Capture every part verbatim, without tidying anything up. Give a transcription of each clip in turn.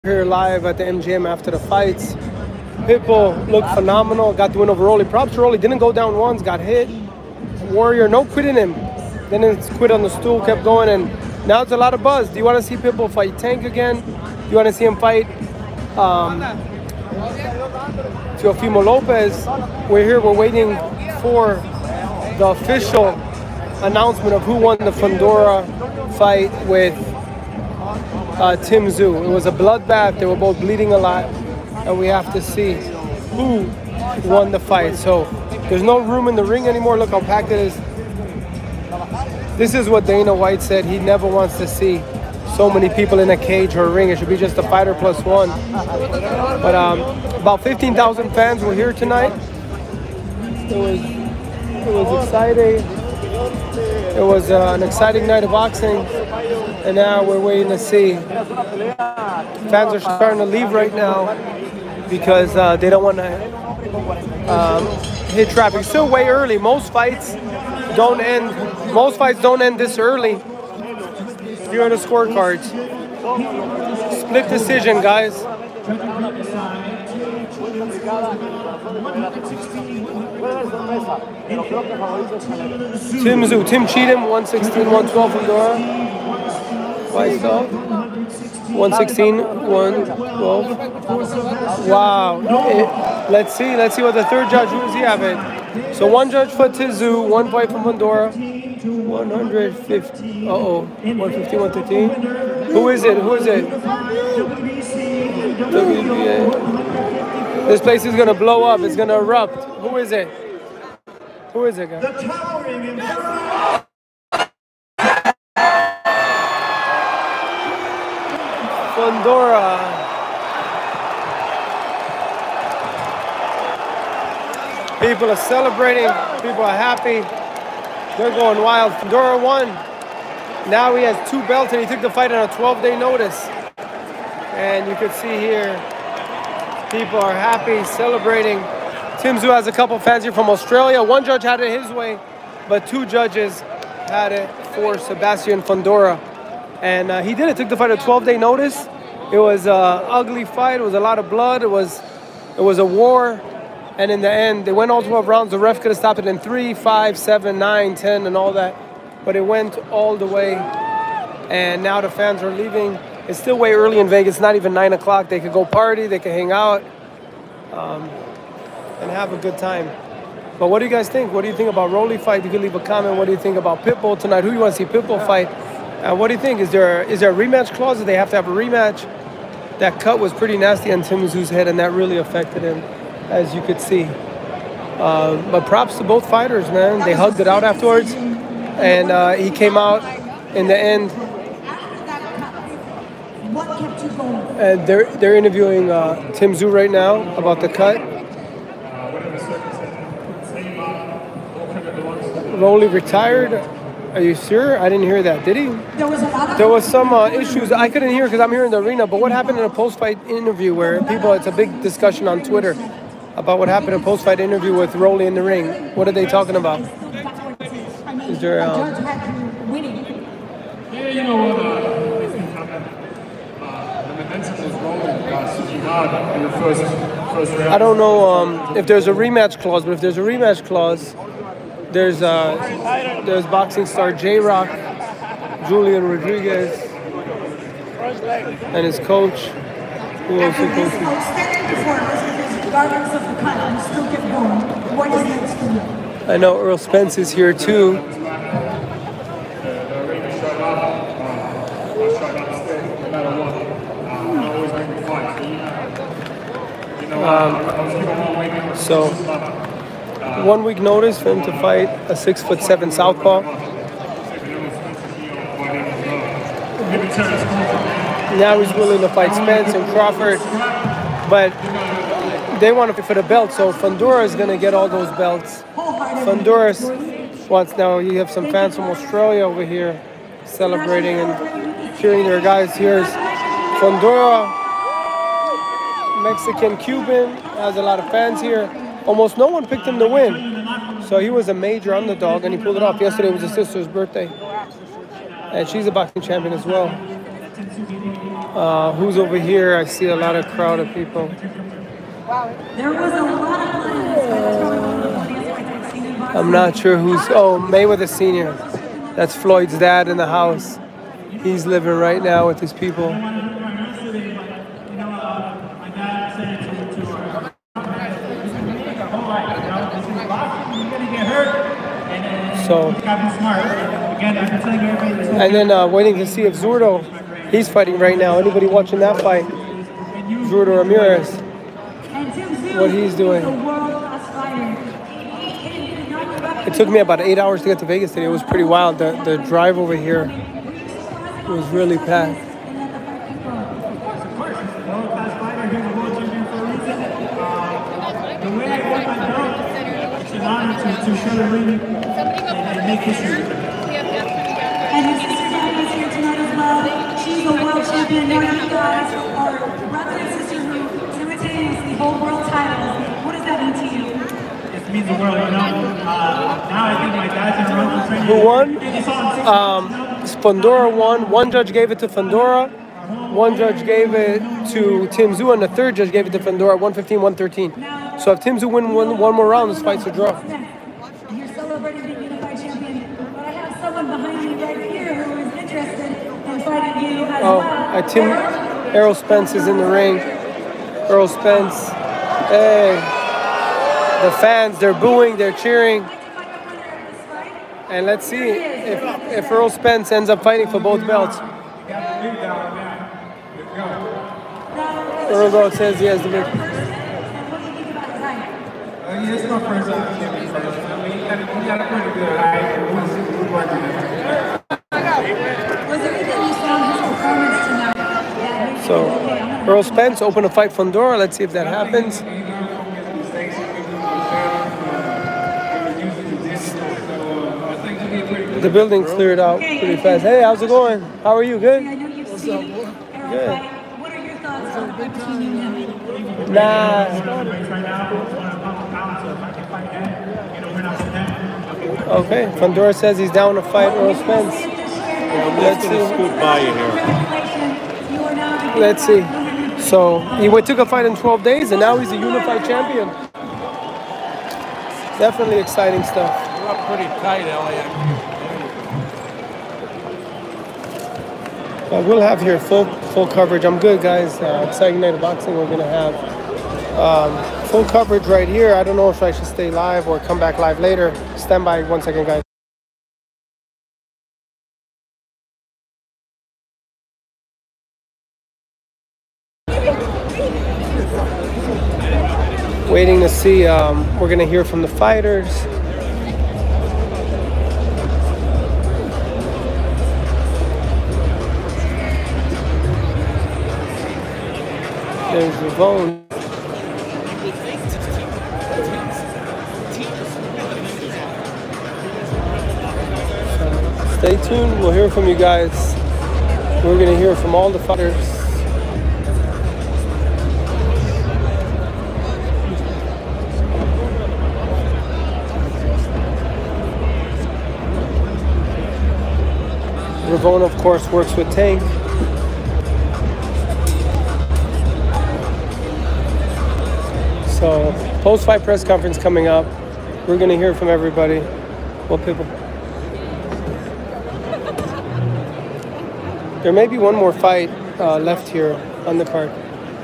Here live at the M G M after the fights. Pitbull looked phenomenal, got the win over Rolly. Props to Rolly, didn't go down once, got hit. Warrior, no quitting him. Then it's quit on the stool, kept going, and now it's a lot of buzz. Do you want to see Pitbull fight Tank again? Do you want to see him fight um, Teofimo Lopez? We're here, we're waiting for the official announcement of who won the Fundora fight with Uh, Tim Tszyu. It was a bloodbath. They were both bleeding a lot, and we have to see who won the fight. So there's no room in the ring anymore. Look how packed it is. This is what Dana White said. He never wants to see so many people in a cage or a ring. It should be just a fighter plus one. But um, about fifteen thousand fans were here tonight. It was it was exciting. It was uh, an exciting night of boxing. And now we're waiting to see. Fans are starting to leave right now because uh, they don't want to um, hit traffic. Still way early. Most fights don't end. Most fights don't end this early. Here are the scorecards. Split decision, guys. Tim Tszyu, Tim Cheatham, one sixteen, one twelve Fundora. White dog. one sixteen, one twelve. Wow. It, let's see. Let's see what the third judge, who is he having? So one judge for teszyu, one fight from Fundora. one fifty. Uh oh. one fifteen, one thirteen. Who is it? Who is it? W B A. This place is going to blow up. It's going to erupt. Who is it? Who is it, guys? Fundora. People are celebrating. People are happy. They're going wild. Fundora won. Now he has two belts, and he took the fight on a twelve-day notice. And you can see here, people are happy, celebrating. Tim Tszyu has a couple fans here from Australia. One judge had it his way, but two judges had it for Sebastian Fundora. And uh, he did it, took the fight on a twelve-day notice. It was an ugly fight. It was a lot of blood. It was, it was a war. And in the end, they went all twelve rounds. The ref could have stopped it in three, five, seven, nine, ten, and all that. But it went all the way. And now the fans are leaving. It's still way early in Vegas. It's not even nine o'clock. They could go party. They could hang out um, and have a good time. But what do you guys think? What do you think about Rolly fight? You can leave a comment. What do you think about Pitbull tonight? Who do you want to see Pitbull fight? Uh, what do you think? Is there is there a rematch clause? Do they have to have a rematch? That cut was pretty nasty on Tim Tszyu's head, and that really affected him, as you could see. Uh, but props to both fighters, man. They hugged it out afterwards, and uh, he came out in the end. And they're they're interviewing uh, Tim Tszyu right now about the cut. Rolly retired. Are you sure? I didn't hear that. Did he? There was some uh, issues. I couldn't hear because I'm here in the arena. But what happened in a post-fight interview where people, it's a big discussion on Twitter about what happened in a post-fight interview with Rolly in the ring. What are they talking about? Is there... Um, yeah, you know what? Uh, these things happen. Uh, the momentum was rolling, guys. You had in the first, first round. I don't know um, if there's a rematch clause, but if there's a rematch clause, There's uh, there's boxing star J-Rock, Julian Rodriguez, and his coach, who also coaches. I know Earl Spence is here too. Um, so. One week notice for him to fight a six foot seven southpaw. Now he's willing to fight Spence and Crawford, but they want to fight for the belt. So Fundora is going to get all those belts. Fundora wants now. You have some fans from Australia over here celebrating and cheering their guys. Here's Fundora, Mexican Cuban, has a lot of fans here. Almost no one picked him to win. So he was a major underdog, and he pulled it off. Yesterday was his sister's birthday. And she's a boxing champion as well. Uh, who's over here? I see a lot of crowd of people. There was a lot of blood. I'm not sure who's. Oh, Mayweather Senior That's Floyd's dad in the house. He's living right now with his people. So, and then uh, waiting to see if Zurdo, he's fighting right now. Anybody watching that fight? Zurdo Ramirez, what he's doing. It took me about eight hours to get to Vegas today. It was pretty wild. The, the drive over here was really packed. To show the ring and make history. And his sister Gabby is here tonight as well. She's a world champion. Now you guys are brother and sister who simultaneously hold world titles. What does that mean to you? It means the world, you know. Uh, now I think my dad's in a row training. Who won? Um, Fundora won. One judge gave it to Fundora. One judge gave it to Teszyu, and the third judge gave it to Fundora. one fifteen, one thirteen. So if Teszyu win one, one more round, this fight's a draw. You're celebrating being unified champion, but I have someone behind me right here who is interested in fighting you as oh, well. Uh, Tim, Errol Spence is in the ring. Errol Spence. Hey. The fans, they're booing, they're cheering. And let's see if, if Errol Spence ends up fighting for both belts. Errol says he has the big. It's my first time champion first. I mean, he got a pretty good height. Was there anything you saw in his performance tonight? So, Errol Spence open a fight Fundora. Let's see if that happens. The building cleared out pretty fast. Hey, how's it going? How are you? Good? What's up, boy? Good. What are your thoughts on between you and him? Nah. Okay, Fundora says he's down to fight Errol Spence. I'm just going to scoot by you here. Let's see. So he took a fight in twelve days, and now he's a unified champion. Definitely exciting stuff. You're up pretty tight, Elie. Uh, we'll have here full full coverage. I'm good, guys. Uh, exciting night of boxing we're going to have. Um, full coverage right here. I don't know if I should stay live or come back live later. Stand by one second, guys. Waiting to see. Um, we're going to hear from the fighters. There's Ravone. So stay tuned. We'll hear from you guys. We're going to hear from all the fighters. Ravone, of course, works with Tank. So, post-fight press conference coming up. We're going to hear from everybody. Well, people. There may be one more fight uh, left here on the card.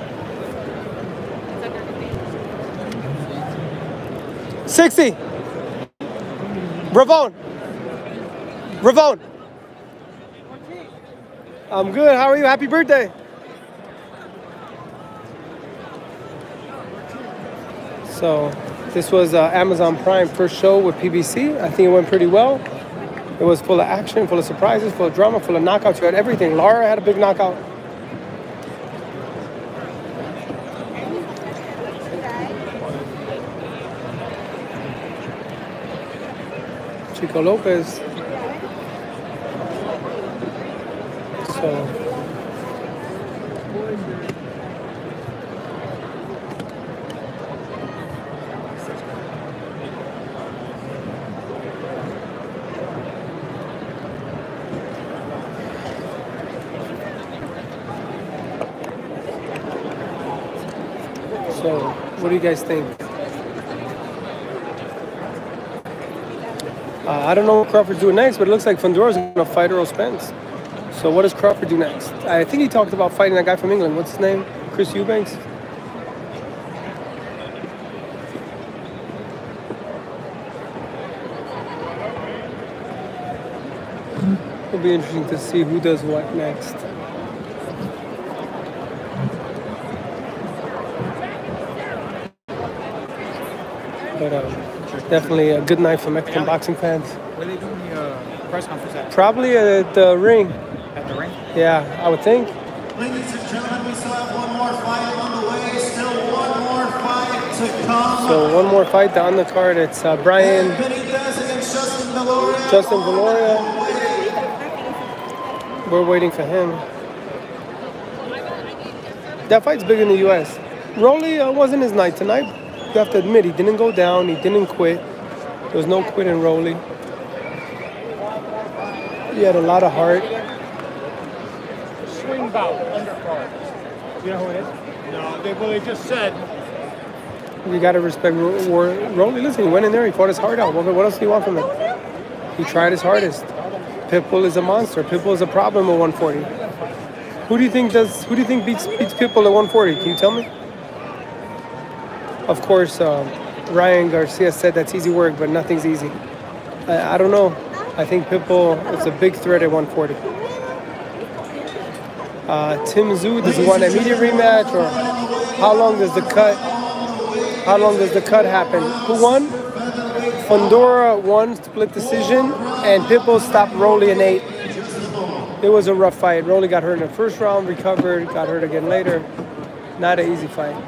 sixty. Ravone. Ravone. I'm good. How are you? Happy birthday. So this was uh, Amazon Prime first show with P B C. I think it went pretty well. It was full of action, full of surprises, full of drama, full of knockouts. You had everything. Lara had a big knockout. Chico Lopez. So. So, what do you guys think? Uh, I don't know what Crawford's doing next, but it looks like Fundora's going to fight Errol Spence. So what does Crawford do next? I think he talked about fighting that guy from England. What's his name? Chris Eubanks? It'll be interesting to see who does what next. But uh, definitely a good night for Mexican boxing fans. Where are they doing the uh, press conference at? Probably at the ring. At the ring? Yeah, I would think. Ladies and gentlemen, we still have one more fight on the way. Still one more fight to come. So one more fight on the card. It's uh, Brian Justin Valoria. Justin Valoria. We're waiting for him. That fight's big in the U S Rolly uh, wasn't his night tonight. You have to admit, he didn't go down. He didn't quit. There was no quit in Rolly. He had a lot of heart. Swing bout, undercard. You know who it is? No, they, well, they just said. You got to respect Rolly. Listen, he went in there. He fought his heart out. What, what else do you want from him? He tried his hardest. Pitbull is a monster. Pitbull is a problem at one forty. Who do you think does? Who do you think beats beats Pitbull at one forty? Can you tell me? Of course, um, Ryan Garcia said that's easy work, but nothing's easy. I, I don't know. I think Pitbull is a big threat at one forty. Uh, Tim Zhu, does he want an immediate rematch, or how long does the cut? How long does the cut happen? Who won? Fundora won split decision, and Pitbull stopped Rolly in eight. It was a rough fight. Rolly got hurt in the first round, recovered, got hurt again later. Not an easy fight.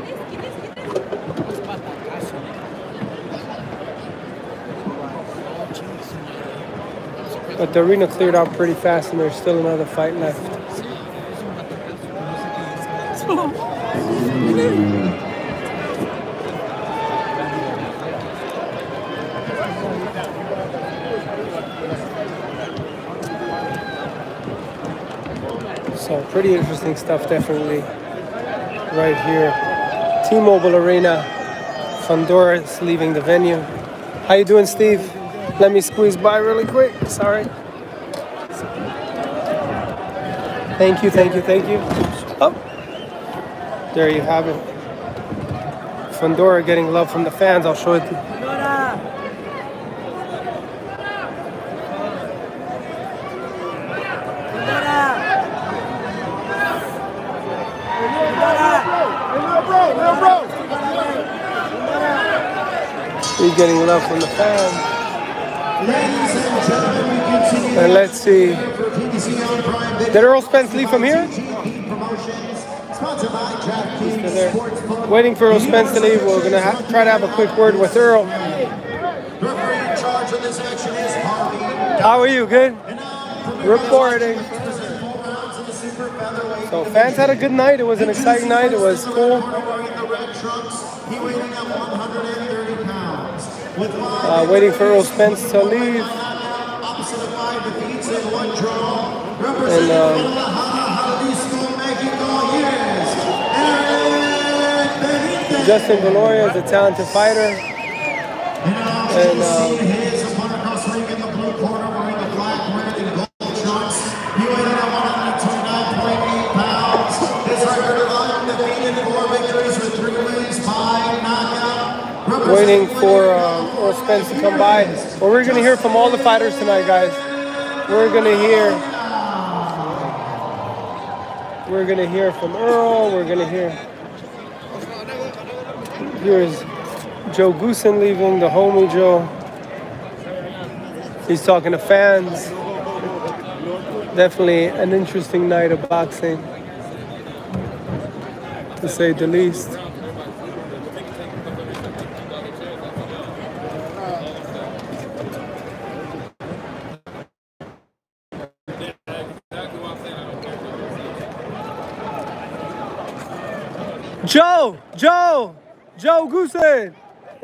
But the arena cleared out pretty fast, and there's still another fight left. So pretty interesting stuff, definitely, right here. T-Mobile Arena. Fundora is leaving the venue. How you doing, Steve? Let me squeeze by really quick. Sorry. Thank you, thank you, thank you. Oh, there you have it. Fundora getting love from the fans. I'll show it to you. He's getting love from the fans. And let's see. Did Errol Spence leave from here? He's still there. Waiting for Errol Spence to leave. We're going to ha try to have a quick word with Errol. How are you? Good? Reporting. So fans had a good night. It was an exciting night. It was cool. Uh, waiting for Errol Spence to leave. And um, Justin Valoria is a talented fighter. And um, waiting for um, Errol Spence to come by. Well, we're going to hear from all the fighters tonight, guys. We're going to hear. We're going to hear from Earl. We're going to hear. Here's Joe Goosen leaving, the homie Joe. He's talking to fans. Definitely an interesting night of boxing, to say the least. Joe, Joe, Joe Goosen.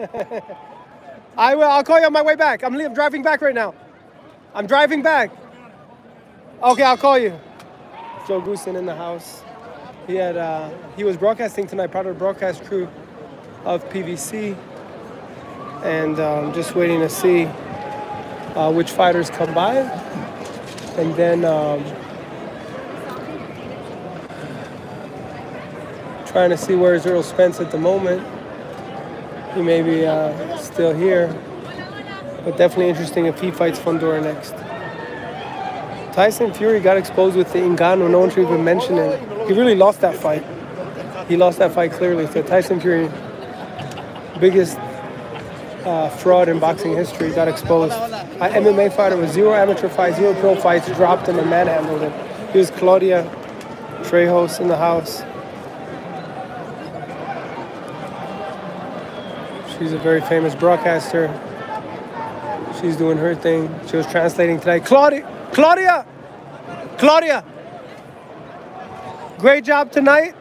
I will. I'll call you on my way back. I'm, I'm driving back right now. I'm driving back. Okay, I'll call you. Joe Goosen in the house. He had uh, he was broadcasting tonight, part of the broadcast crew of P V C, and um, just waiting to see uh, which fighters come by, and then um, trying to see where's Earl Spence at the moment. He may be uh, still here, but definitely interesting if he fights Fundora next. Tyson Fury got exposed with the Ngannou. No one should even mention it. He really lost that fight. He lost that fight clearly. So Tyson Fury, biggest uh, fraud in boxing history, got exposed. An M M A fighter with zero amateur fights, zero pro fights, dropped him and manhandled him. Here's Claudia Trejos in the house. She's a very famous broadcaster. She's doing her thing. She was translating tonight. Claudia! Claudia! Claudia! Great job tonight.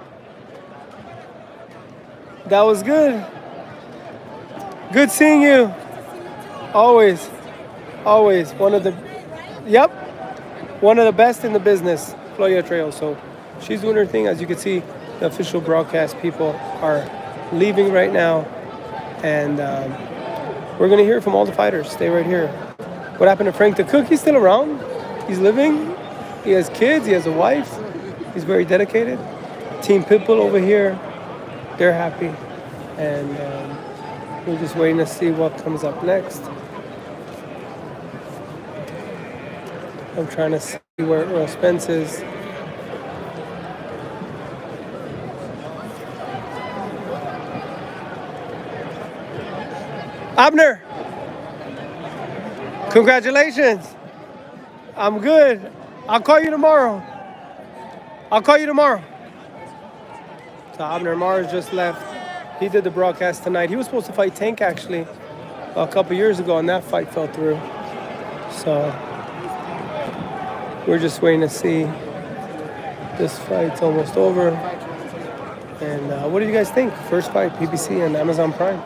That was good. Good seeing you. Always. Always. One of the... Yep. One of the best in the business. Claudia Trejos. So she's doing her thing. As you can see, the official broadcast people are leaving right now. And um, we're going to hear from all the fighters. Stay right here. What happened to Frank the Cook? He's still around. He's living. He has kids. He has a wife. He's very dedicated. Team Pitbull over here. They're happy. And um, we're just waiting to see what comes up next. I'm trying to see where Earl Spence is. Abner, congratulations. I'm good. I'll call you tomorrow. I'll call you tomorrow. So Abner Mars just left. He did the broadcast tonight. He was supposed to fight Tank actually a couple years ago, and that fight fell through. So we're just waiting to see. This fight's almost over. And uh, what do you guys think? First fight, P B C and Amazon Prime.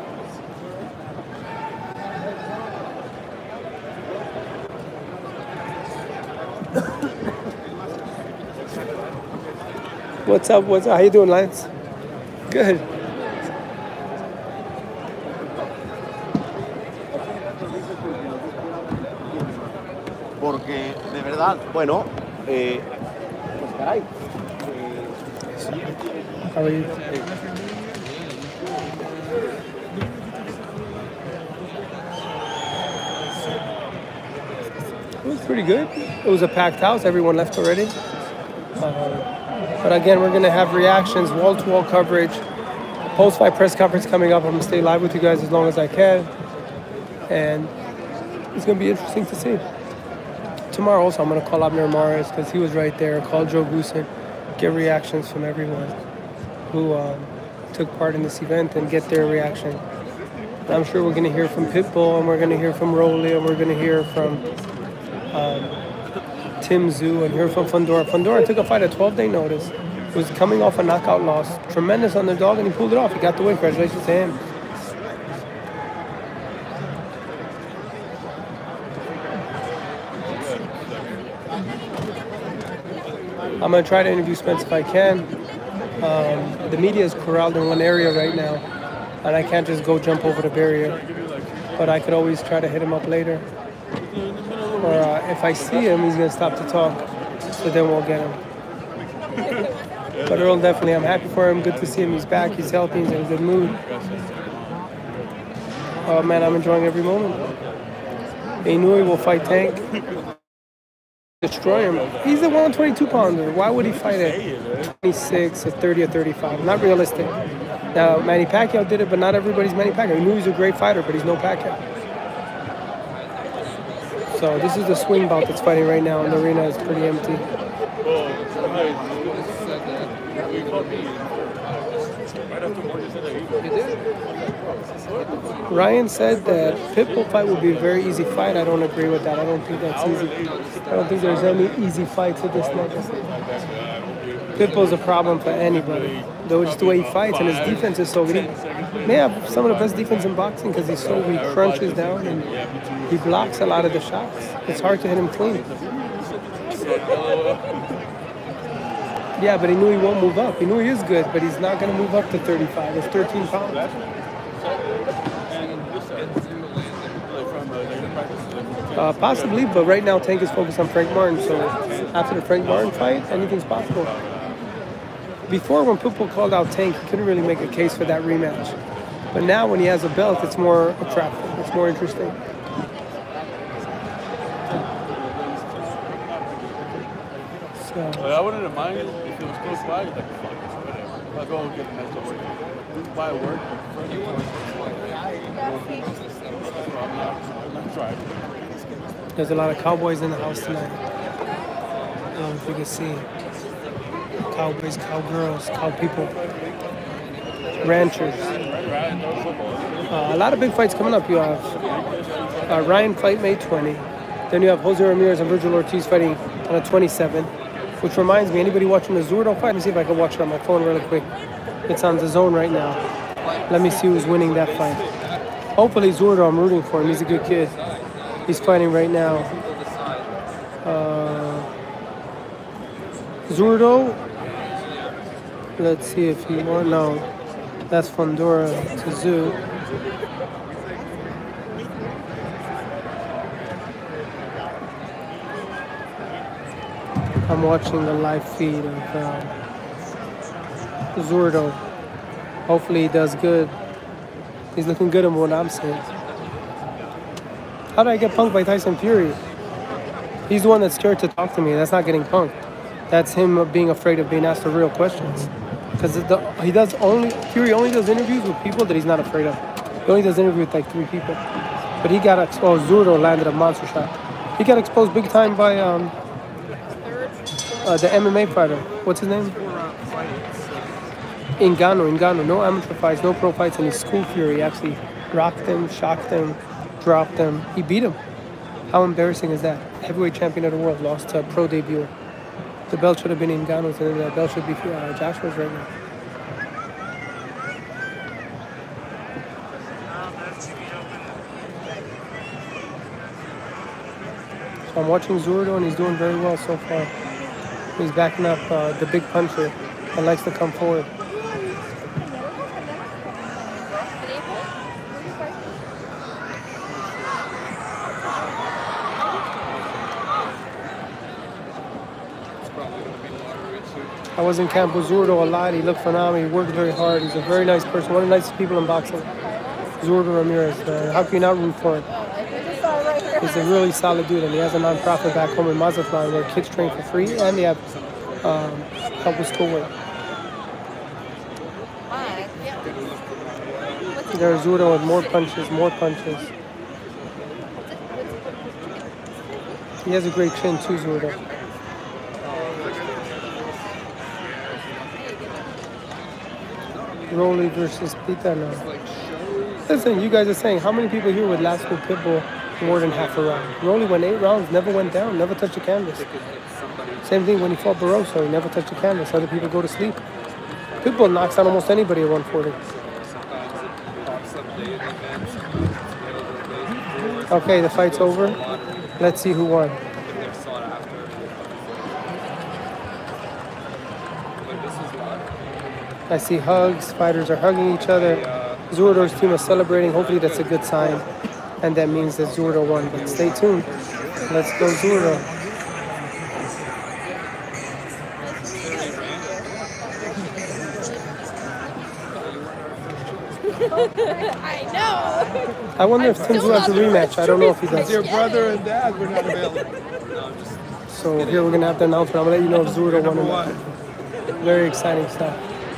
What's up? What's up? How you doing, Lance? Good. Porque de verdad, bueno, eh, pues caray. How are you? It was pretty good. It was a packed house. Everyone left already. Uh, But again, we're going to have reactions, wall-to-wall coverage, post-fight press conference coming up. I'm going to stay live with you guys as long as I can. And it's going to be interesting to see. Tomorrow also, I'm going to call Abner Mares because he was right there. Call Joe Goosen, get reactions from everyone who um, took part in this event and get their reaction. And I'm sure we're going to hear from Pitbull, and we're going to hear from Rolly, and we're going to hear from... Um, Tim Zoo, and here from Fundora. Fundora took a fight at twelve day notice. Was coming off a knockout loss. Tremendous underdog, and he pulled it off. He got the win. Congratulations to him. I'm going to try to interview Spence if I can. Um, the media is corralled in one area right now, and I can't just go jump over the barrier. But I could always try to hit him up later. Or uh, if I see him, he's going to stop to talk. So then we'll get him. But Earl, definitely, I'm happy for him. Good to see him. He's back. He's healthy. He's in a good mood. Oh, man, I'm enjoying every moment. Inouye will fight Tank. Destroy him. He's a one twenty-two pounder. Why would he fight at twenty-six, at thirty, at thirty-five? Not realistic. Now, Manny Pacquiao did it, but not everybody's Manny Pacquiao. He knew he's a great fighter, but he's no Pacquiao. So this is the swing bout that's fighting right now, and the arena is pretty empty. Ryan said that Pitbull fight would be a very easy fight. I don't agree with that. I don't think that's easy. I don't think there's any easy fights at this level. Pitbull's a problem for anybody. Though just the way he fights and his defense is so good. He may have some of the best defense in boxing because he's so he crunches down and he blocks a lot of the shots. It's hard to hit him clean. Yeah, but he knew he won't move up. He knew he is good, but he's not going to move up to thirty-five. It's thirteen pounds. Uh, possibly, but right now Tank is focused on Frank Martin. So after the Frank Martin fight, anything's possible. Before, when Pitbull called out Tank, he couldn't really make a case for that rematch. But now when he has a belt, it's more attractive. It's more interesting. So, I wouldn't have minded if it was close by. Like, fuck, whatever. I'll go get the next one. By work. There's a lot of cowboys in the house tonight. I don't know if you can see. Cowboys, cowgirls, cow people. Ranchers. Uh, a lot of big fights coming up. You have uh, Ryan fight May twentieth. Then you have Jose Ramirez and Virgil Ortiz fighting on the twenty-seventh. Which reminds me, anybody watching the Zurdo fight? Let me see if I can watch it on my phone really quick. It's on the zone right now. Let me see who's winning that fight. Hopefully Zurdo, I'm rooting for him. He's a good kid. He's fighting right now. Uh, Zurdo. Let's see if he won. No. That's Fundora teszyu. I'm watching the live feed of uh, Zurdo. Hopefully he does good. He's looking good in what I'm saying. How did I get punked by Tyson Fury? He's the one that's scared to talk to me. That's not getting punked. That's him being afraid of being asked the real questions. Because he does only, Fury only does interviews with people that he's not afraid of. He only does interviews with like three people. But he got exposed. Zurdo landed a monster shot. He got exposed big time by um, uh, the M M A fighter. What's his name? Ngannou. Ngannou. No amateur fights, no pro fights, and he schooled Fury. He actually rocked him, shocked him, dropped him. He beat him. How embarrassing is that? Heavyweight champion of the world lost to a pro debut. The belt should have been Ngannou's, and the belt should be uh, Joshua's right now. So I'm watching Zurdo, and he's doing very well so far. He's backing up uh, the big puncher that likes to come forward. I was in camp with Zurdo a lot. He looked phenomenal. He worked very hard. He's a very nice person. One of the nicest people in boxing. Zurdo Ramirez. Uh, how can you not root for him? He's a really solid dude, and he has a non-profit back home in Mazatlan where kids train for free, and they have um, help with schoolwork. There's Zurdo with more punches, more punches. He has a great chin too, Zurdo. Rolly versus Pita now. Listen, you guys are saying, how many people here would last with Pitbull more than half a round? Rolly went eight rounds, never went down, never touched the canvas. Same thing when he fought Barroso, he never touched the canvas. Other people go to sleep. Pitbull knocks out almost anybody at one forty. Okay, the fight's over. Let's see who won. I see hugs, fighters are hugging each other. Zurdo's team is celebrating. Hopefully that's a good sign. And that means that Zurdo won. But stay tuned. Let's go Zurdo. I know. I wonder if Tim has a rematch. I don't know if he does. Your brother and dad were not available. So here we're going to have the announcement. I'm going to let you know if Zurdo won or not. Very exciting stuff.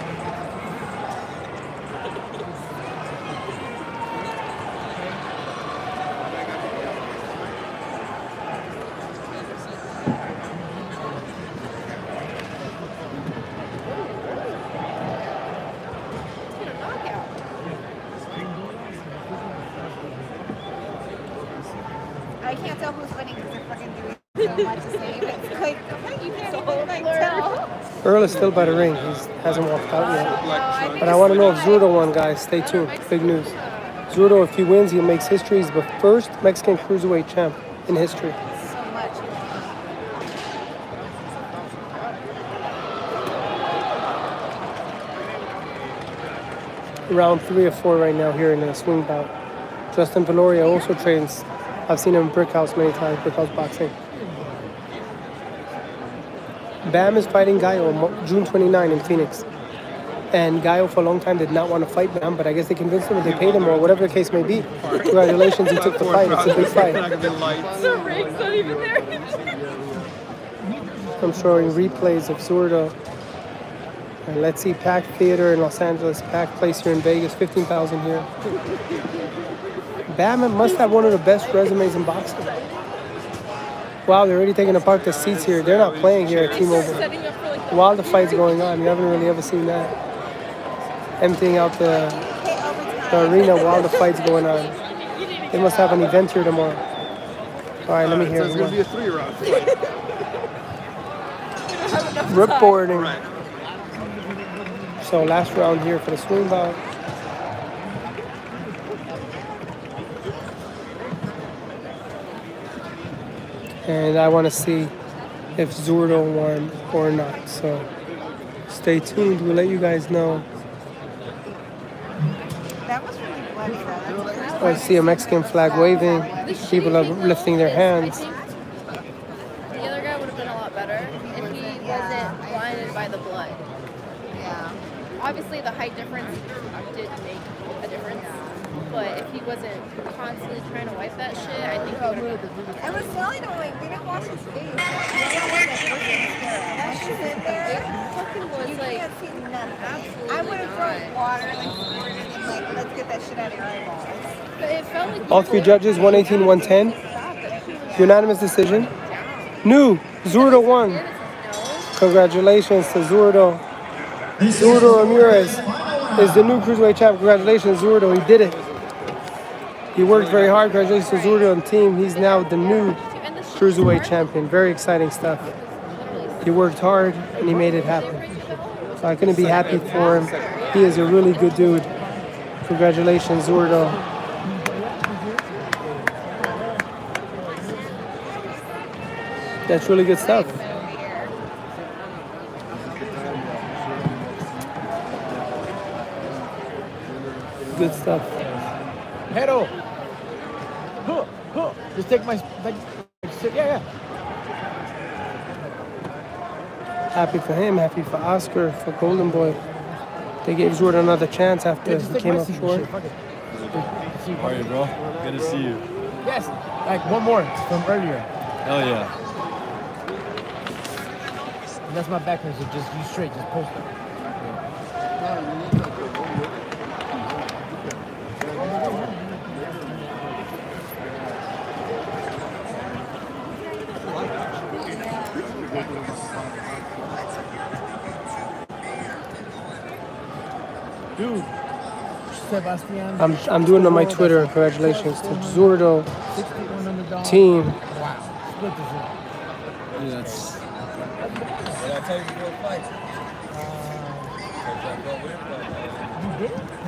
I can't tell who's winning because they're fucking doing so much the same. It's like, you can't even like tell. Earl is still by the ring. He hasn't walked out yet. But I want to know if Zurdo won, guys. Stay tuned. Big news. Zurdo, if he wins, he makes history. He's the first Mexican cruiserweight champ in history. So much. round three or four right now here in the swing bout. Justin Valoria also trains. I've seen him in Brick House many times, Brick House Boxing. Bam is fighting Gallo June twenty-ninth in Phoenix. And Gallo for a long time did not want to fight Bam, but I guess they convinced him or they paid him or whatever the case may be. Congratulations, he took the fight. It's a big fight. The ring's not even there. I'm showing replays of Zurdo. And let's see, packed theater in Los Angeles, packed place here in Vegas, fifteen thousand here. Bam must have one of the best resumes in boxing. Wow, they're already taking apart the seats here. They're not playing here at T-Mobile. While the fight's going on, you haven't really ever seen that. Emptying out the, the arena while the fight's going on. They must have an event here tomorrow. All right, let me hear it. It's going to be a three-round fight. Reporting. So last round here for the swing bout. And I want to see if Zurdo won or not. So stay tuned. We'll let you guys know. That was really bloody though. I see a Mexican flag waving. People are lifting their hands. The other guy would have been a lot better if he wasn't blinded by the blood. Yeah. Obviously, the height difference did make a difference. But if he wasn't constantly trying to wipe that shit, I think he would have been. I was telling him, like, we didn't wash his face. That shit in there. It fucking was You like. can't see nothing. Absolutely I would have not. thrown water, like, squirted it, and, like, let's get that shit out of your eyeballs. But it felt like All three judges, one eighteen, one ten. Unanimous decision. New. Zurdo won. Congratulations to Zurdo. Zurdo Ramirez is the new cruiserweight champ. Congratulations, Zurdo. He did it. He worked very hard. Congratulations to Zurdo and team. He's now the new cruiserweight champion. Very exciting stuff. He worked hard and he made it happen. So I couldn't be happy for him. He is a really good dude. Congratulations, Zurdo. That's really good stuff. Good stuff. Pero. Huh, huh. Just take my, like, yeah, yeah. Happy for him, happy for Oscar, for Golden Boy. They gave Zurdo another chance after Yeah, just he take came my up seat, short. shit, fuck it. How are you, bro? Good to see you. Yes, like one more from earlier. Hell yeah. And that's my backhand, so just you straight, just post it. Dude, Sebastian. I'm, I'm doing it on my Twitter. Congratulations to Zurdo team. Wow. Split this up. Yeah, that's... Did I tell you before the fight? You did?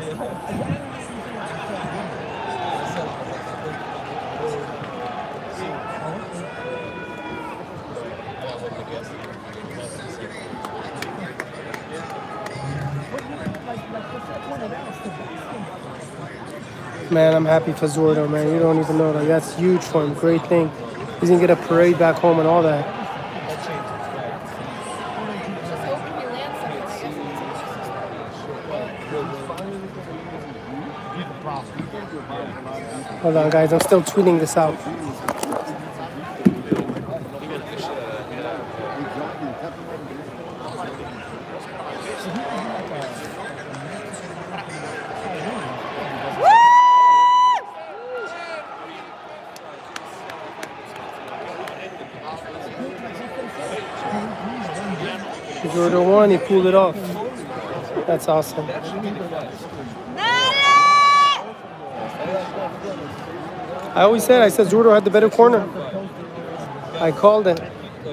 Man, I'm happy for Zurdo, man. You don't even know. Like, that's huge for him. Great thing. He's going to get a parade back home and all that. Hold on, guys. I'm still tweeting this out. Zurdo won, he pulled it off. That's awesome. I always said, I said Zurdo had the better corner. I called it.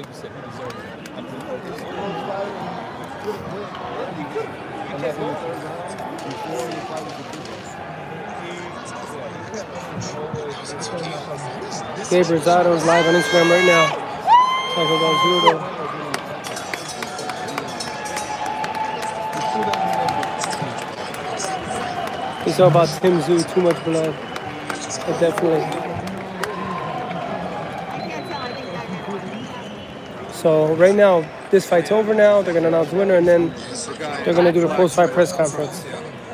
Gabe Rosado is live on Instagram right now. Talking about Zurdo. It's all about Tim Zoo, too much blood. But definitely. So right now, this fight's over now. They're going to announce the winner, and then they're going to do the post-fight press conference.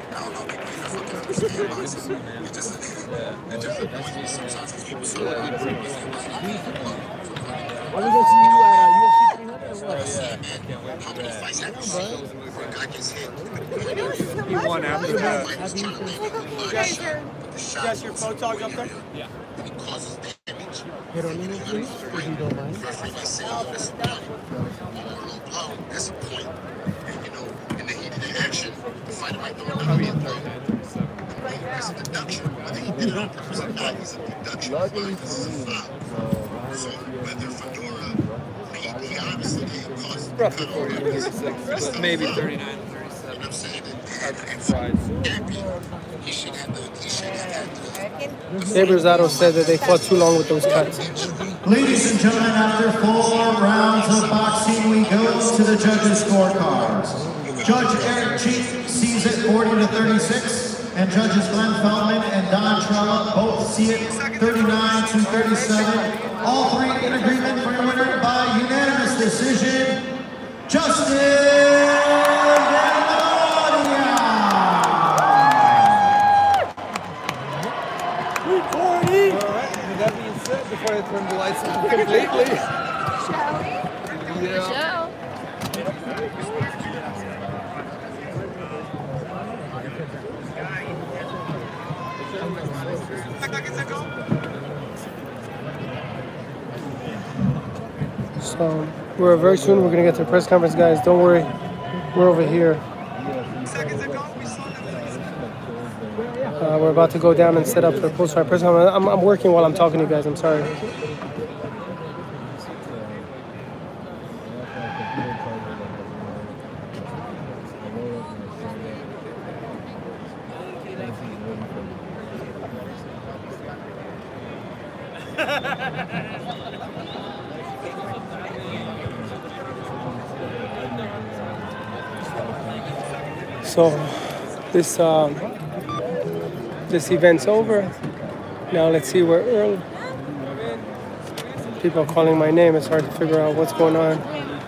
Are we going to see you at uh, U F C three hundred or what? He won after that. You got your photos up there? Yeah. Heroin, please, if you don't mind. That's the point. And, you know, in the heat of the action, the fighter might go down. It's a deduction. Whether he did it on purpose or not, he's a deduction. So whether Fundora, he, he obviously didn't cause Roughly forty to thirty-six, maybe thirty-nine to thirty-seven. I'm saying that he should have the, he should have the. Rosado said that they fought too long with those cuts. Ladies and gentlemen, after four rounds of boxing, we go to the judges' scorecards. Judge Eric Cheek sees it forty to thirty-six, and judges Glenn Feldman and Don Trella both see it thirty-nine to thirty-seven. All three in agreement for your winner by unanimous decision, Justin. Before I turn the lights on completely. Shall we? Yeah. Shall. So we're very soon. We're gonna get to the press conference, guys. Don't worry, we're over here. Uh, we're about to go down and set up for the post-fight press conference. I'm, I'm working while I'm talking to you guys. I'm sorry. So this um, this event's over. Now let's see where Earl. People are calling my name. It's hard to figure out what's going on.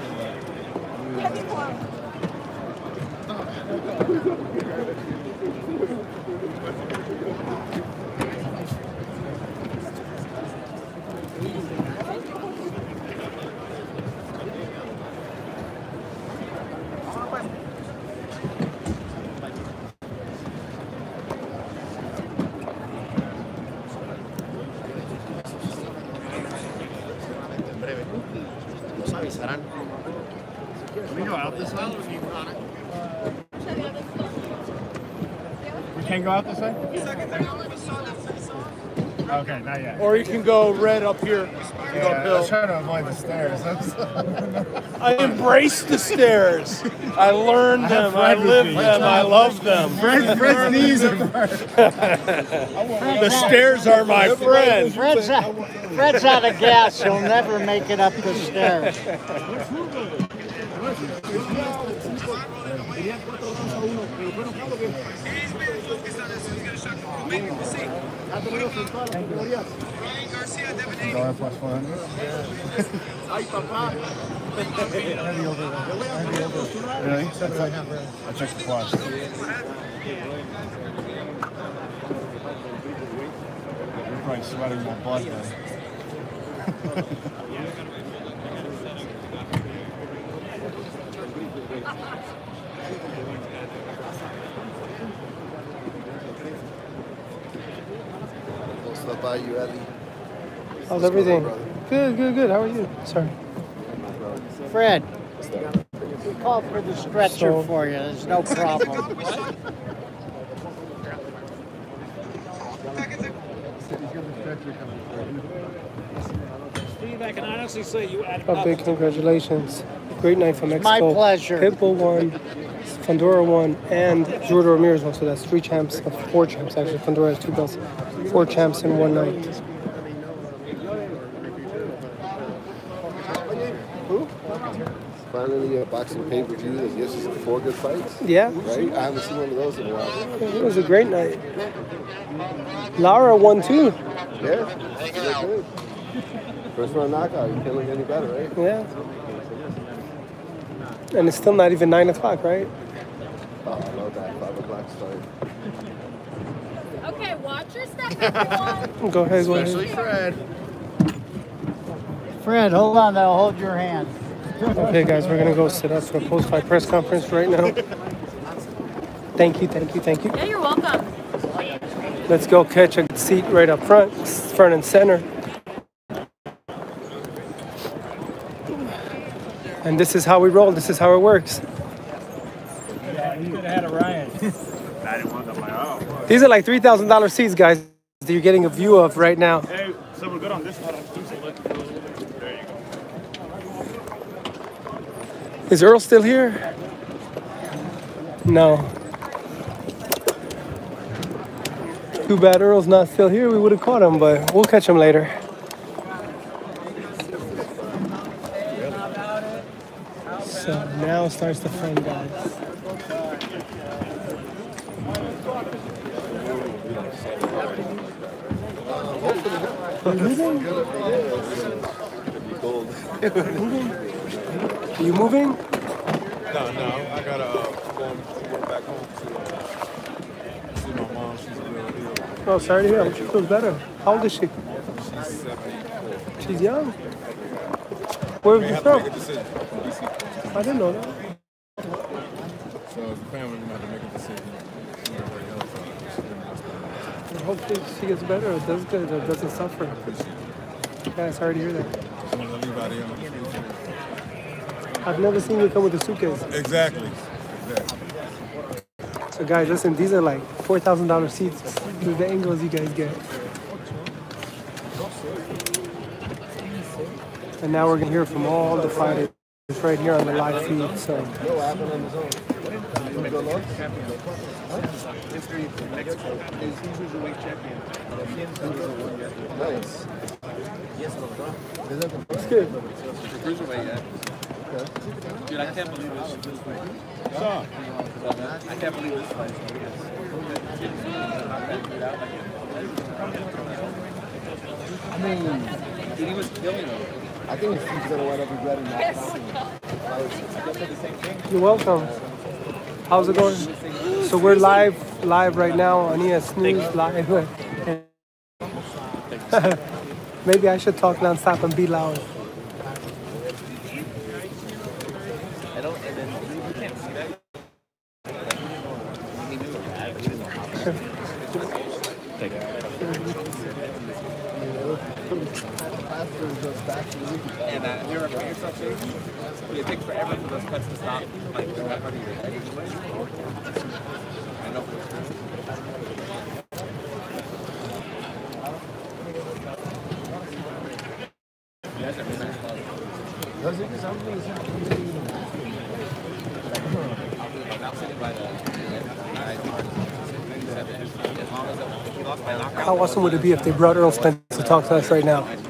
Can we go out this way? We can't go out this way? Okay, not yet. Or you can go red up here. Yeah, I was trying to avoid the stairs. I embrace the stairs. I learned them. I live them. I love them. Fred, Fred's knees are The stairs are my friend. Fred's out, Fred's out of gas. He'll never make it up the stairs. Dollar plus one hundred. Really? I checked the plus. You're probably sweating my blood then. Stop by you, Elie. How's everything? Good, good, good. How are you? Sorry. Fred, we called for the stretcher So- for you. There's no problem. Steve, I can honestly say you added A big congratulations. Great night from My Mexico. pleasure. Pitbull won, Fundora won, and Jordan Ramirez won. So that's three champs, uh, four champs actually. Fundora has two belts. Four champs in one night. Fine. finally a boxing pay-per-view that gives us four good fights. Yeah. Right? I haven't seen one of those in a while. It was a great night. Lara won too. Yeah. Good. First round knockout. You can't look any better, right? Yeah. And it's still not even nine o'clock, right? Oh, I love that. Five o'clock start. Okay, watch your step, everyone. Go ahead, go Especially ahead. Fred. Fred, hold on, I'll hold your hand. Okay, guys, we're gonna go sit up for a post-fight press conference right now. Thank you, thank you, thank you. Yeah, you're welcome. Let's go catch a seat right up front, front and center. And this is how we roll. This is how it works. Yeah, you could have had a Ryan. I didn't want them. Like, oh. These are like three thousand dollar seats, guys, that you're getting a view of right now. Hey, so we're good on this one. There you go. Is Earl still here? No. Too bad Earl's not still here. We would have caught him, but we'll catch him later. So now starts the fun, guys. Are you moving? Are you moving? No, no. I gotta uh, going, going back home to uh, see my mom. She's real ill. Oh, sorry to hear. She feels better. How old is she? She's seventy-four. She's young. Where was We you have from? to make a decision. I didn't know that. So as a family, we have to make a decision. Hopefully she gets better, or does good, or doesn't suffer. Yeah, sorry to hear that. I've never seen you come with a suitcase. Exactly. Exactly. So guys, listen, these are like four thousand dollar seats. These are the angles you guys get. And now we're gonna hear from all the fighters right here on the live feed. So. Nice. That's good. Cruiserweight, yeah. Dude, I can't believe this. I can't believe this fight. I mean, dude, he was killing him. I think he's gonna wind up regretting that. You're welcome. How's it going? So we're live, live right now on E S News Live. Maybe I should talk nonstop and be loud. I don't, and then you can't see that. He knew it. He didn't And uh, you ever put yourself in? It takes forever for those cuts to stop. Like, they're not part of your head. I know. How awesome would it be if they brought Earl Spence to talk to us right now? Well,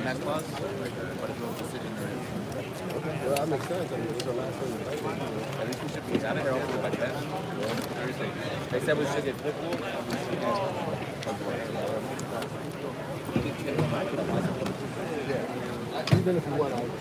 that makes sense. I mean, this is the last one. At least we should be out of here also like that. They said we should get Pitbull. Even if you want, I would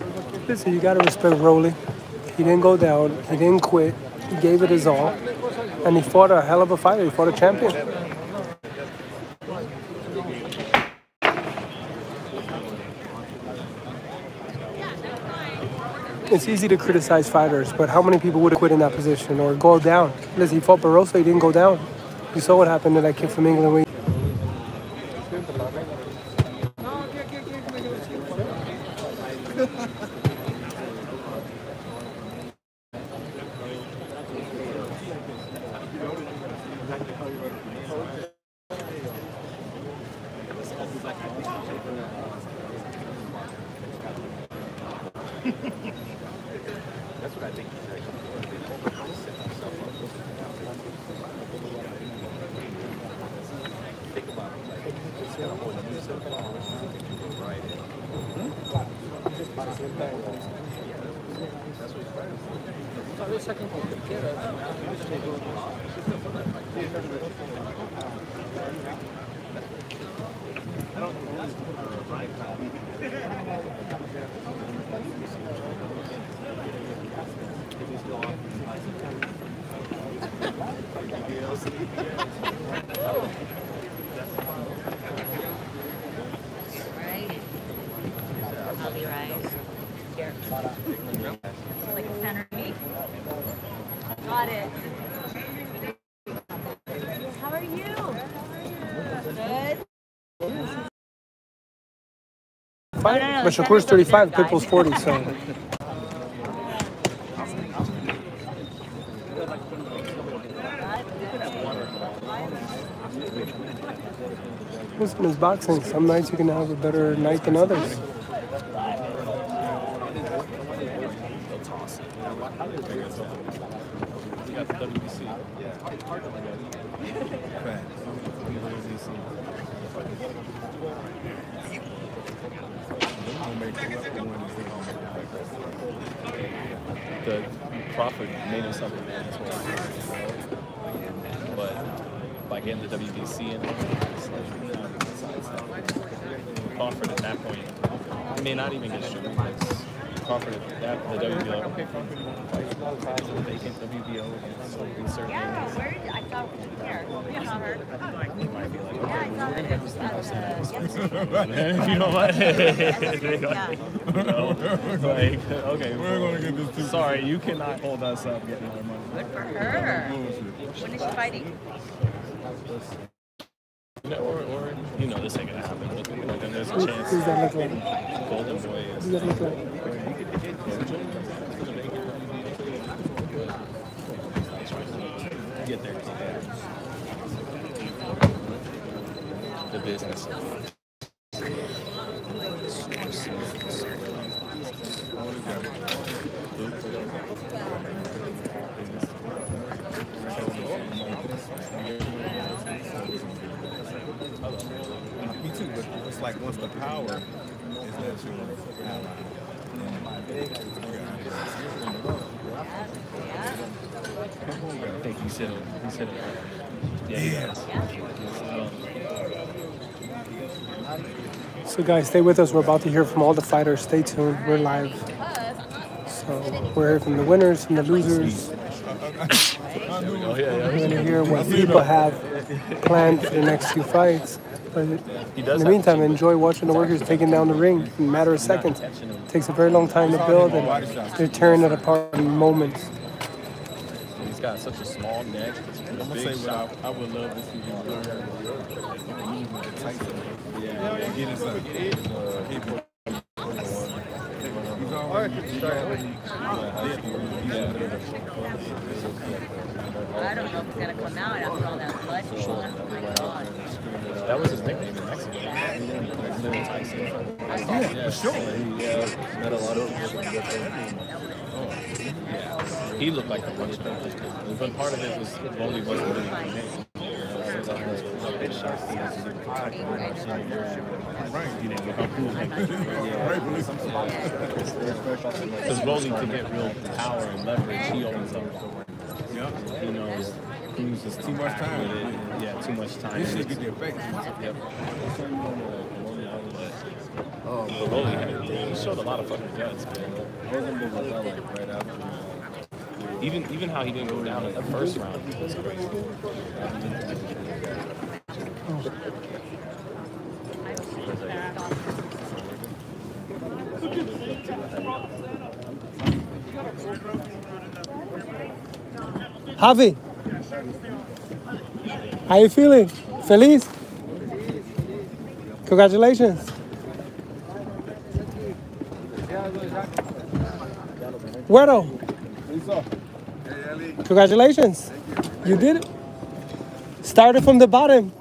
Listen, you gotta respect Rolly. He didn't go down. He didn't quit. He gave it his all. And he fought a hell of a fighter. He fought a champion. It's easy to criticize fighters, but how many people would have quit in that position or go down? Unless he fought Barroso, he didn't go down. You saw what happened to that kid from England. When That's what I think he's like. Think about it. Like, it's got a whole new set of right. That's what's right. I don't know. Right. I'll be right. Here. Like center me. Got it. How are you? Good. Fight, but Shakur's thirty-five, Pitbull's forty, so. Listen, it's boxing. Some nights you can have a better night than others. You got the W B C. The Crawford made him something, man. That's what But by getting the W B C in, it's like Crawford at that point, he may not even get stripped points. Crawford at that, the W B O, like, okay, Crawford, the vacant W B O against certain Yeah, where did I thought here? Yeah, her. He might be like, okay, Yeah, I saw we're it. going It was to at have the Man, if you don't mind. You know, like, okay, we're going to get this too. Sorry, you cannot hold us up getting our money. Good for her. When is she fighting? Or, or, you know, this ain't gonna happen. But, like, then there's a chance. Who's that look like? Golden Boy is. Who's that look like? Get there. The business. Me too, but it's like once the power is that your ally. I think he said it. He said it. Yeah, he has. So guys, stay with us. We're about to hear from all the fighters. Stay tuned. We're live. So we're here from the winners, from the losers. Oh, yeah, yeah. We're going to hear what people have planned for the next few fights. But in the meantime, enjoy watching the workers taking down the ring in a matter of seconds. It takes a very long time to build, and they're tearing it apart in moments. He's got such a small neck. I'm going to say what I, I would love to see him learn. Tyson. Yeah, get his uh, people. He's already I don't know if he's gonna come out after all that blood. Oh my God. That was his nickname in Mexico. Lil Tyson. Yeah, for sure. He uh, met a lot of people. Yeah, he looked like the worst person. But part of it was only wasn't really his name. Because Rolly, to get real power and leverage, he always up. Yeah. He knows Cruz is too much time. It. Yeah, too much time. He should get the effect. Yep. Oh, but Rolly, he showed a lot of fucking guts, man. Right after. Even even how he didn't go down in the first round was crazy. Javi, how you feeling? Feliz? Congratulations. Güero. Congratulations. You did it. Started from the bottom.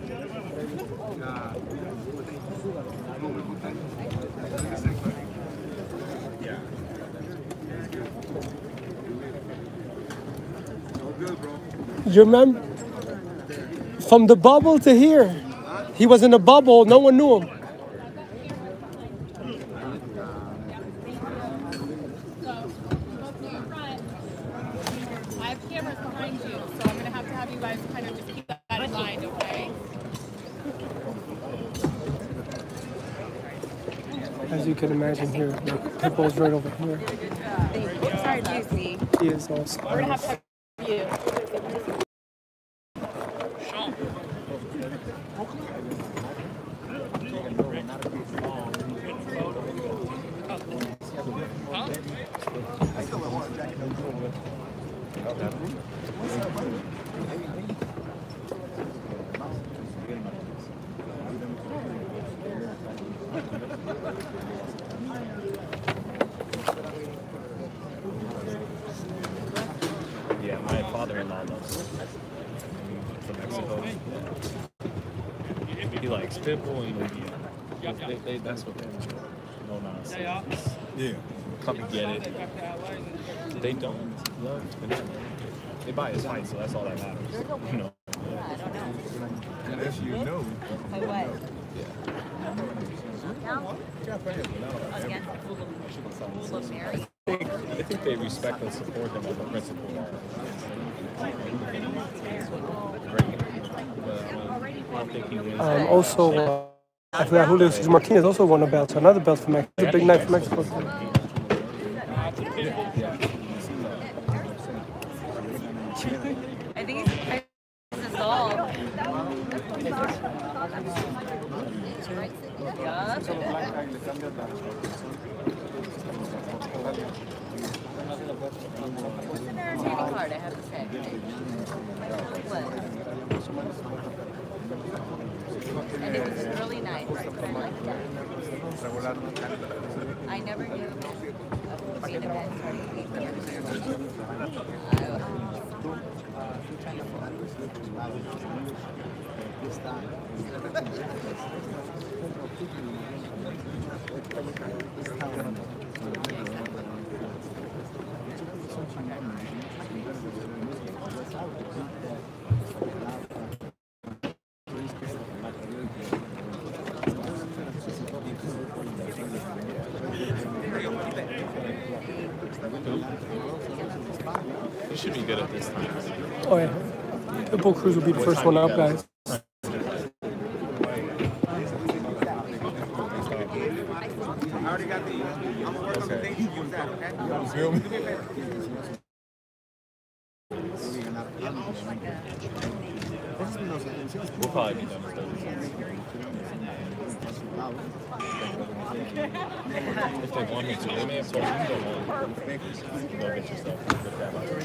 You remember? From the bubble to here. He was in a bubble, no one knew him. I have cameras behind you, so I'm going to have to have you guys kind of just keep that in mind, okay? As you can imagine here, like, Pitbull's right over here. Sorry, Juicy. He is also. We're going to have to have you. Yeah, my father-in-law loves from Mexico. Yeah. He likes Pitbull and yeah. They, they, that's what they do. No nonsense. Yeah. Come and get it. They don't love Vanilla. They buy his fight, so that's all that matters. You know. Unless you know. I think they respect and support them on the principle. Um, also, uh, I forgot Julio Cesar Martinez also won a belt, so another belt for Mexico. It's a big night for Mexico. I think it's a all. It's an entertaining card, I have to say. What? And it was really nice. I liked it. I never knew a main event. You should be good at this time. Oh yeah. Pitbull Cruz will be the first one out, guys. I already got the. I'm gonna work on the thing you use that, okay? You feel me? We'll probably be done with thirty seconds. If they want me to, they may have told you you don't want to go get yourself the crap out of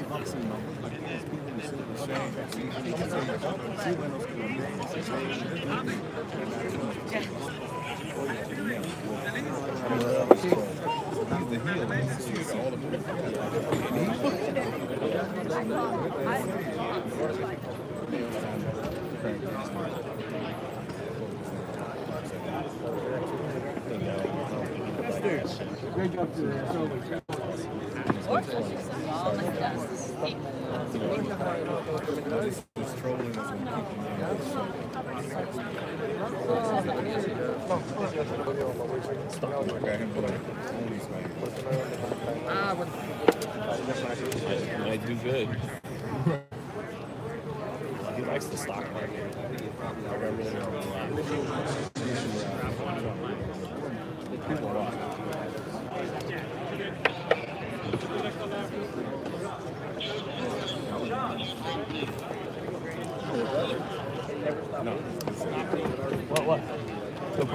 Great job today. I do good. He likes the stock market. I really know a lot.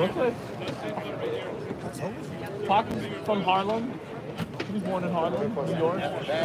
Okay. Pac is from Harlem. He was born in Harlem, New York.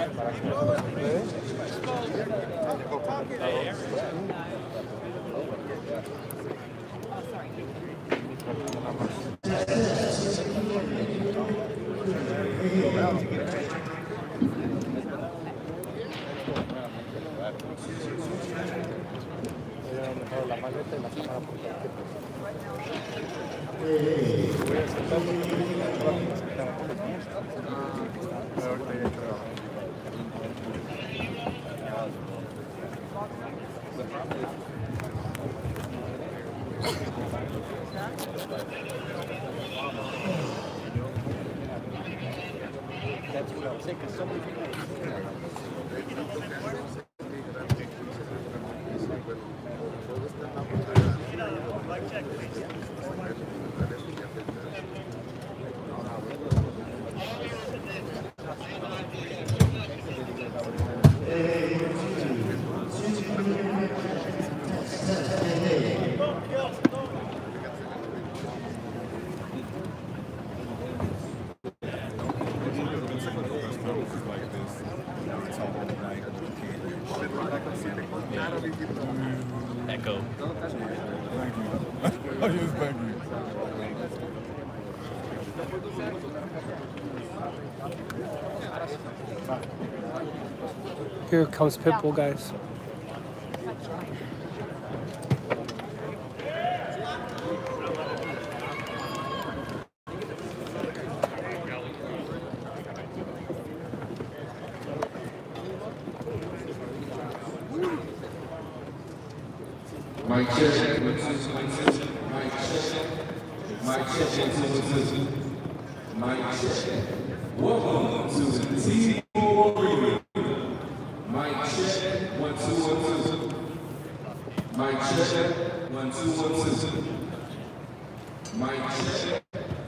That's what I'm saying, because so many people. Echo. Thank you. Oh, yes, thank you. Here comes Pitbull, guys. Mic check, mic check, mic check, mic check, mic check. Welcome to the T Warrior. Mic check, one two one two. Mic check, one two one two. Mic check.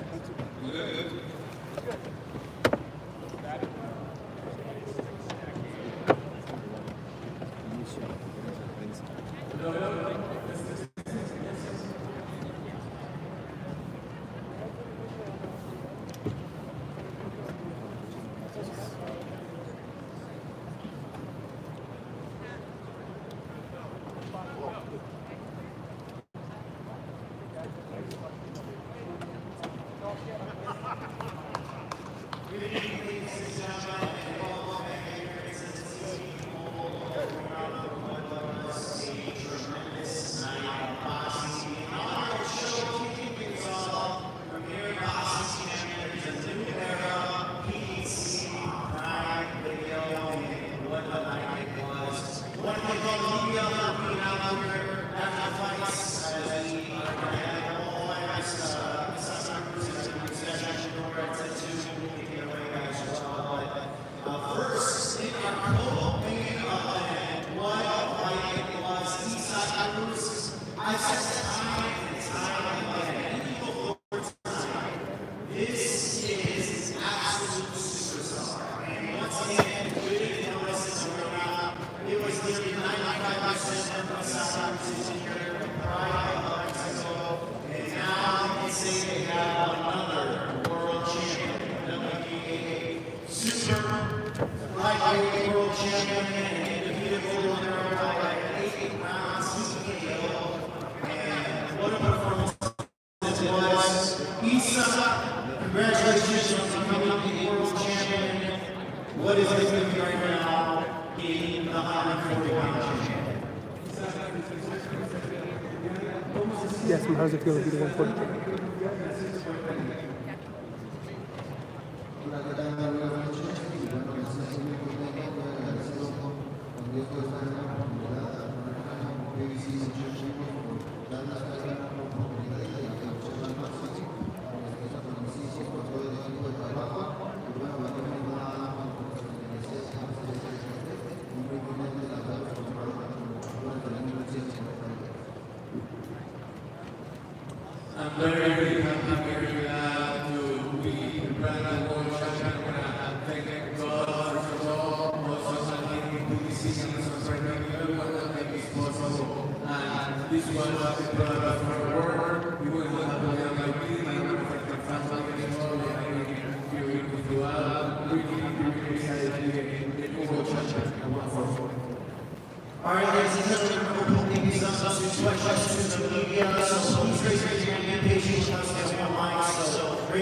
Yes, how does it feel to be the one forty? I'm very, very happy, very glad to be the brand new world champion. And thank God for all, also thanking Publicist and subscribing everyone that made this possible. And this was the product of our work. We will have to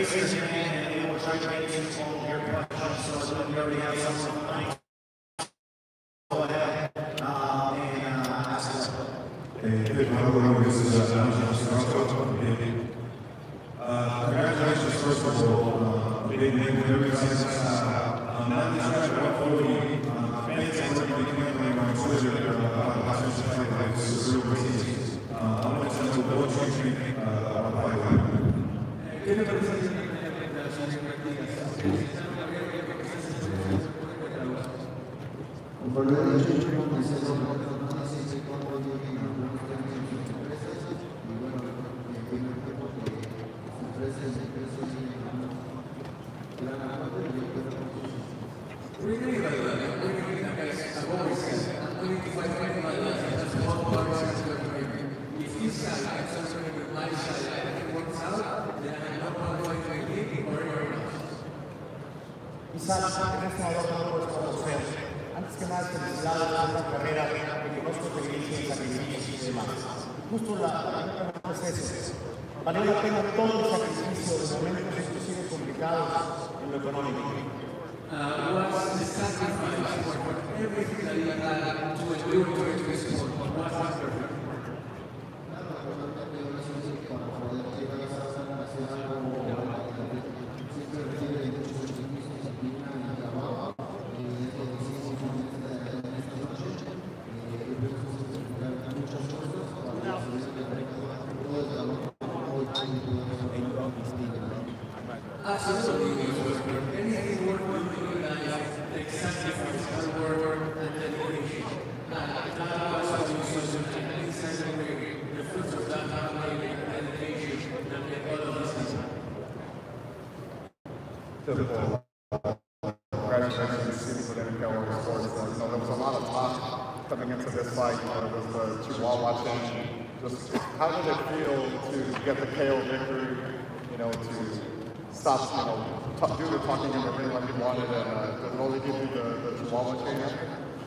raise your hand and we'll try to get you all your questions. So we already have someone tonight. Go ahead um, and uh, ask us. Hey, this is uh, Uh, congratulations, first of all. Uh, big name with every success. Uh, now that you're at one forty, uh, fans are already becoming on Twitter about how to fight like this is real crazy. Uh, I want to know what you think uh, about fight like that. Antes que nada, felicidades por una carrera que conozco experiencia, sacrificios y demás. Justo la pregunta es eso. ¿Valió la pena todo el sacrificio de momentos inclusive complicados en lo económico? Was the sacrifice for everything that you had to endure to this sport? Was perfect? Absolutely. Anything work with you guys, the sacrifice, hard work, and dedication. That was what you saw tonight. The fruits of that hard work and dedication that made all of this happen. Typical. Congratulations to the N F L Sports. You know, there was a lot of talk coming into this fight. You know, there was the Chihuahua thing. Just how did it feel to get the K O victory? You know, to stop, you know, talk, do the talking in the ring like you wanted, and uh, did Rolly give you the, the Chihuahua chain after?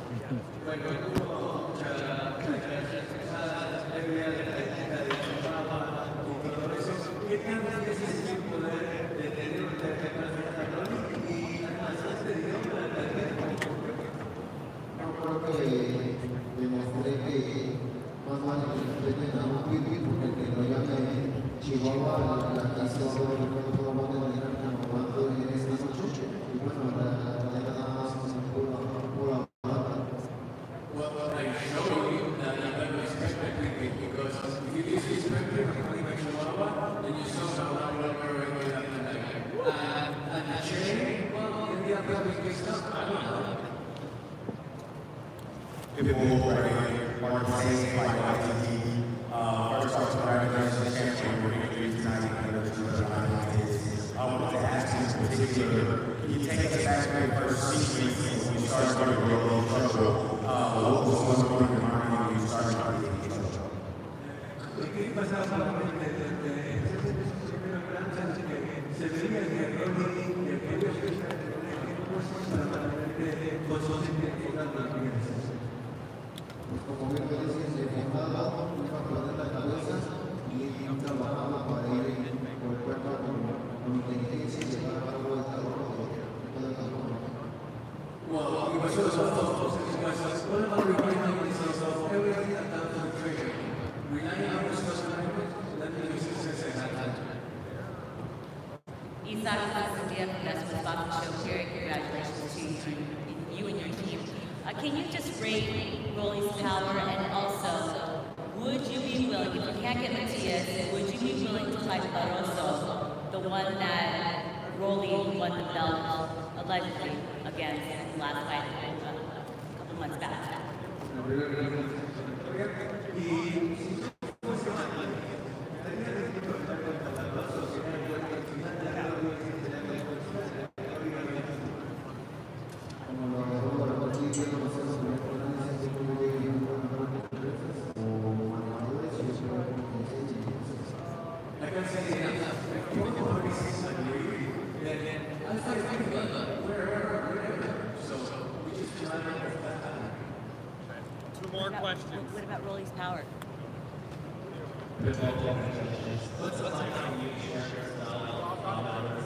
Pitbull, right? Mark Saying, like A T G. First off, congratulations, champion. We're going to do tonight. I wanted to ask you in particular, can you take us back to your first sequence when you started to grow in trouble? What was one of your mind when you started to get in trouble? Como bien te dicen, se enfocaba nunca perder la cabeza y no trabajaba para ir por el cuerpo con inteligencia y llevar a cabo el trabajo de cada uno. Well, it was just a thought. It was just all about reminding ourselves of everything that comes from training. Relying on ourselves and that makes success happen. Isak, this is the F Boxing Show here. Congratulations to you, you and your team. Uh, can you just rate Rolly's power, and also, would you be willing, if you can't get Matias, would you be willing to fight Barroso, the one that Rolly won the belt allegedly against last fight a couple months back? Two more questions. What about Rolly's power? What's the like how you share your style?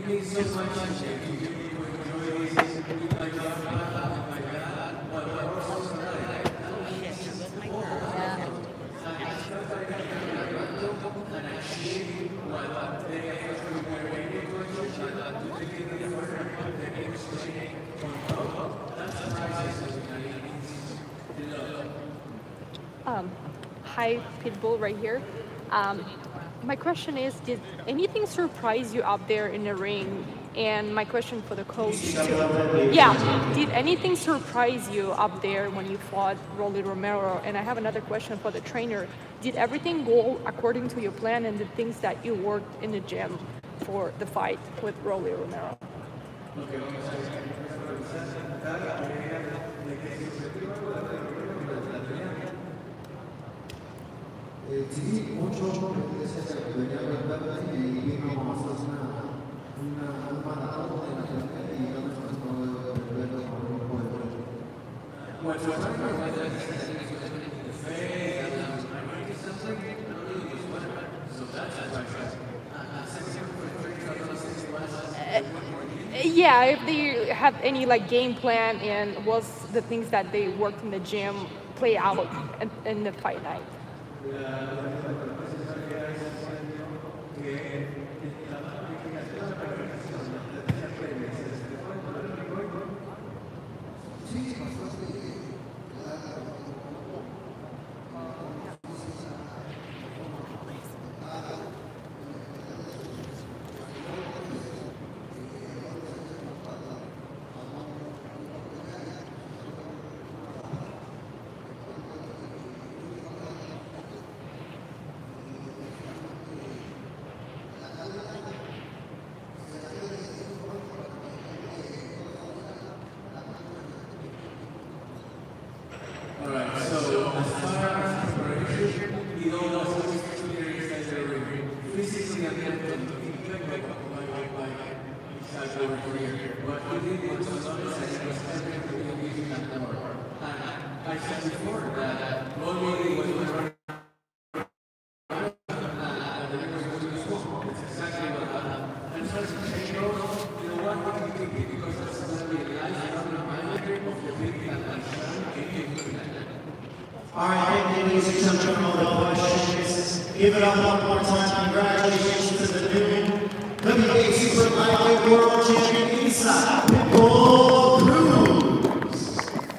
means so much to you. You enjoy these, like that, like that. What what was like? And actually, what they actually were waiting for each other to take it in the Um, hi, Pitbull right here. Um, my question is, did anything surprise you up there in the ring? And my question for the coach too. Yeah, did anything surprise you up there when you fought Rolly Romero? And I have another question for the trainer. Did everything go according to your plan and the things that you worked in the gym for the fight with Rolly Romero? Sí, mucho de venía a ver y vino a hacer una un maratón en la gente y no nos puedo ver con un grupo Uh, yeah, if they have any like game plan and was the things that they worked in the gym play out in, in the fight night. Give it up one more time. Congratulations to the new W B A Super Lightweight World Champion inside Pitbull Krause.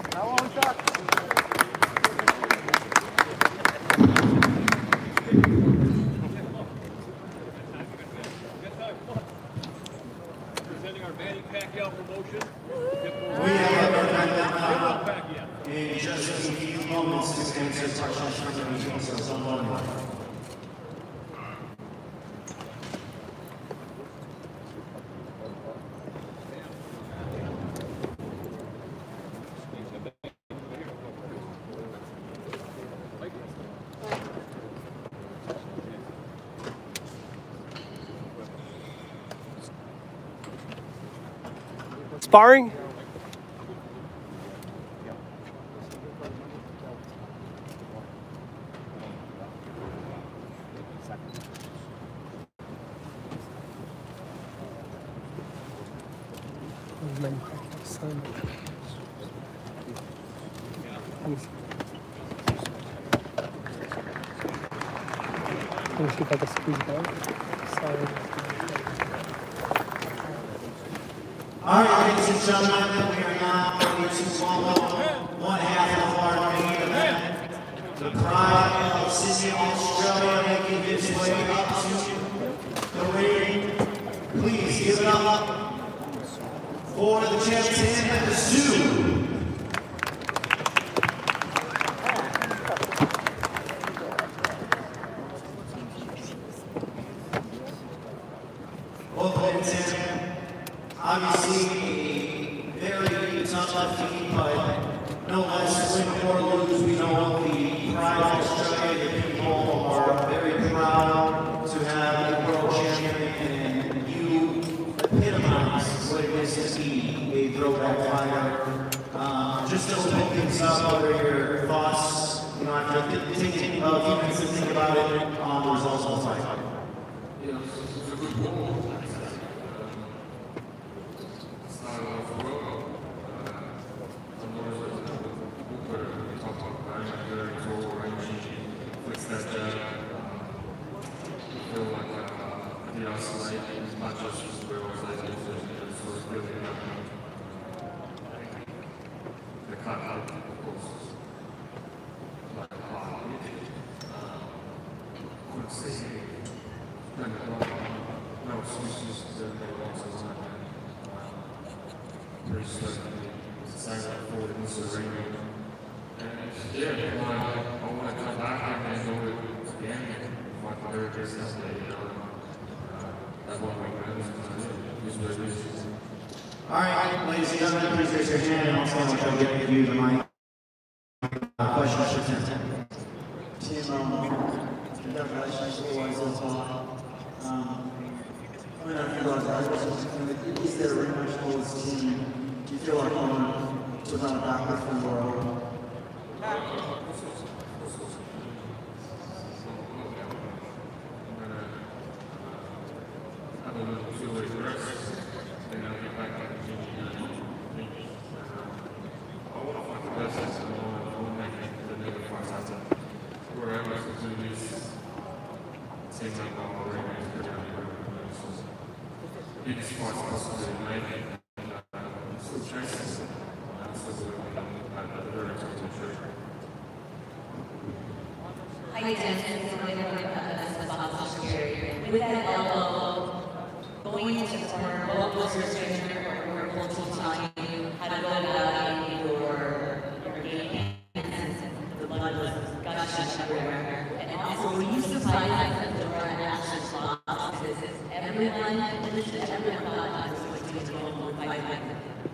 Presenting our Manny Pacquiao promotion. We have our back in just a few moments to answer questions from the meeting, so someone. Sparring? Let me see if I can squeeze it out. Sorry. All right, ladies and gentlemen, we are now ready to follow one half of our main event. The pride of Sydney, Australia, making his way up to the ring. Please give it up for the champion at the Zoo. Obviously, very tough defeat, but no less win or lose, we know the pride of Australia, the people are very proud to have a world champion, and you epitomize what it is to be a throwback fighter. Um, just to open things up, what are your thoughts, you know, after taking a few minutes to think about it on the results of the fight? Yeah, it's a good goal. just like saying that forward in this arena. And yeah, like, I want to come back and do it again. My career just has to, you know, that's one way to do it. All right, ladies and gentlemen, please raise your hand and also I'll try to get you the mic. Uh, questions for Tim. Tim, um, congratulations always on time. Um, I don't know if you guys are, is there a rematch for this team? Do you feel like you want to run it back with Fundora? Hi, Tyson. With that elbow, going into the corner, what was your strategy or your coach telling you how to go about it, your, your game, and the blood was gushing everywhere? And also, were you surprised that the door actually lost? Because everyone, everyone thought it was going to go on by five.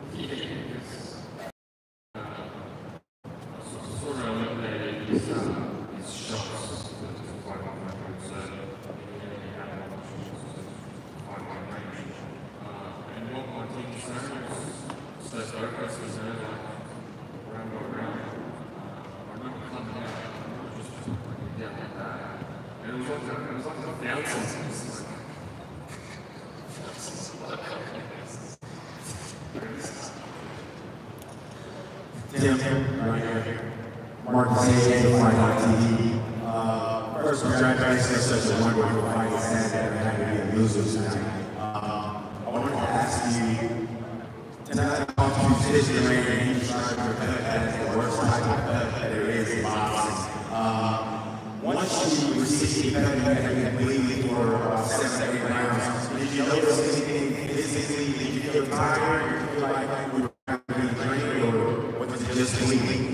First, congratulations on such a wonderful fight. It's sad that we're having to be losers tonight. Um, I wanted to ask you, tonight I want you to position the ring and you trying to cut as the worst type of cut that there is in boxing. Um, once you received the cut, you had to bleed for about seven, eight rounds. Did you notice anything physically? Did you feel tired? Did you feel like you were kind of being drained, or was it just bleeding?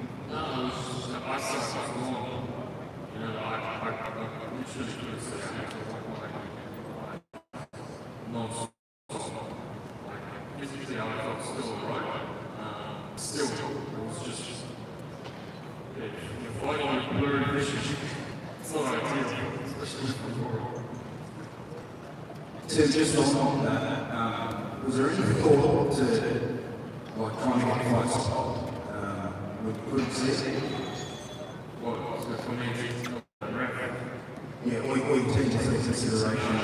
So just on that, um, was there any thought to like trying to get fights um, with Publicist? What was the community? Yeah, we, we take into consideration.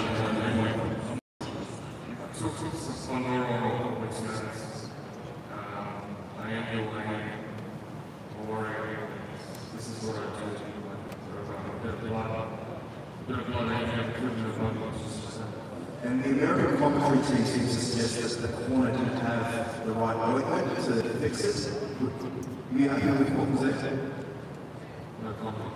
So, Fundora, which is, um, I am Lil Wayne, warrior. This is what I do. A bit of blood, a bit of blood, I have a bit of blood. And the American commentary team seems to suggest that the corner didn't have the right ointment to fix it. Are you happy with what was that? No comment.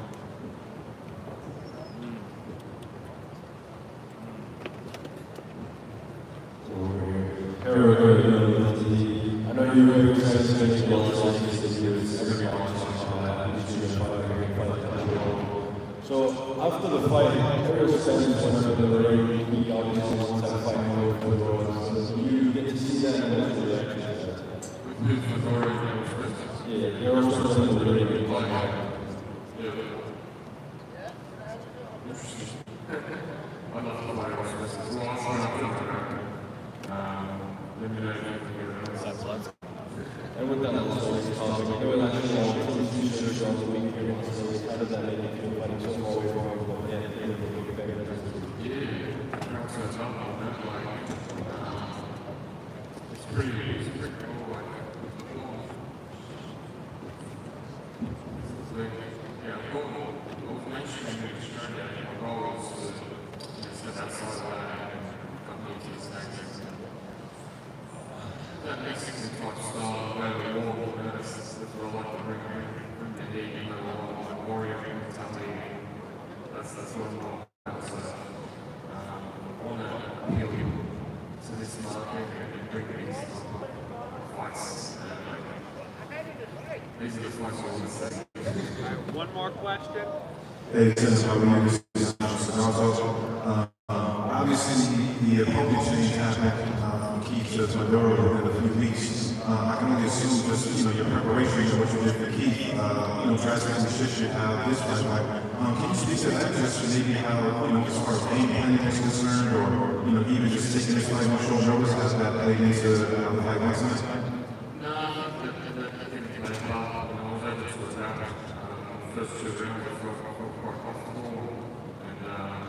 I know you were excited to make well this year. So after the fight, everyone was saying that the ring, he obviously wants to fight more for the world. So you get to see that and what's the reaction to that? Yeah, they're also saying the ring. I love the fight. It's a lot and with that, let's always talk about it. It was actually all the future shows that we can hear. So how does that make you feel fighting so far away from home? But yeah, it really make a big difference. Yeah, Krause on top of that, like, it's pretty, it's pretty cool, like, like, yeah, both, both mentioning the Australia, my goal is to step outside of that and come into these things. That makes it quite style where we walk, and that's, that's what I like to bring, bring the heat, you know, like warrior mentality. That's, that's what I'm about. So, um, I want to appeal you to this market and bring it into these are the points I want to say. One more question. Hey, since how we this is uh, obviously the appropriate change happened uh, from Keith to Fundora within a few weeks. Uh, I can only assume just you know your preparation and what you did for Keith, uh, you know, drastically shifted how this fight went. Um, can you speak to that just maybe how you know as far as game planning is concerned, or you know even just taking this fight on short notice as that played into how the fight went tonight? No, I think that I think that you know, I was able to adapt first two rounds. I felt quite comfortable, and um,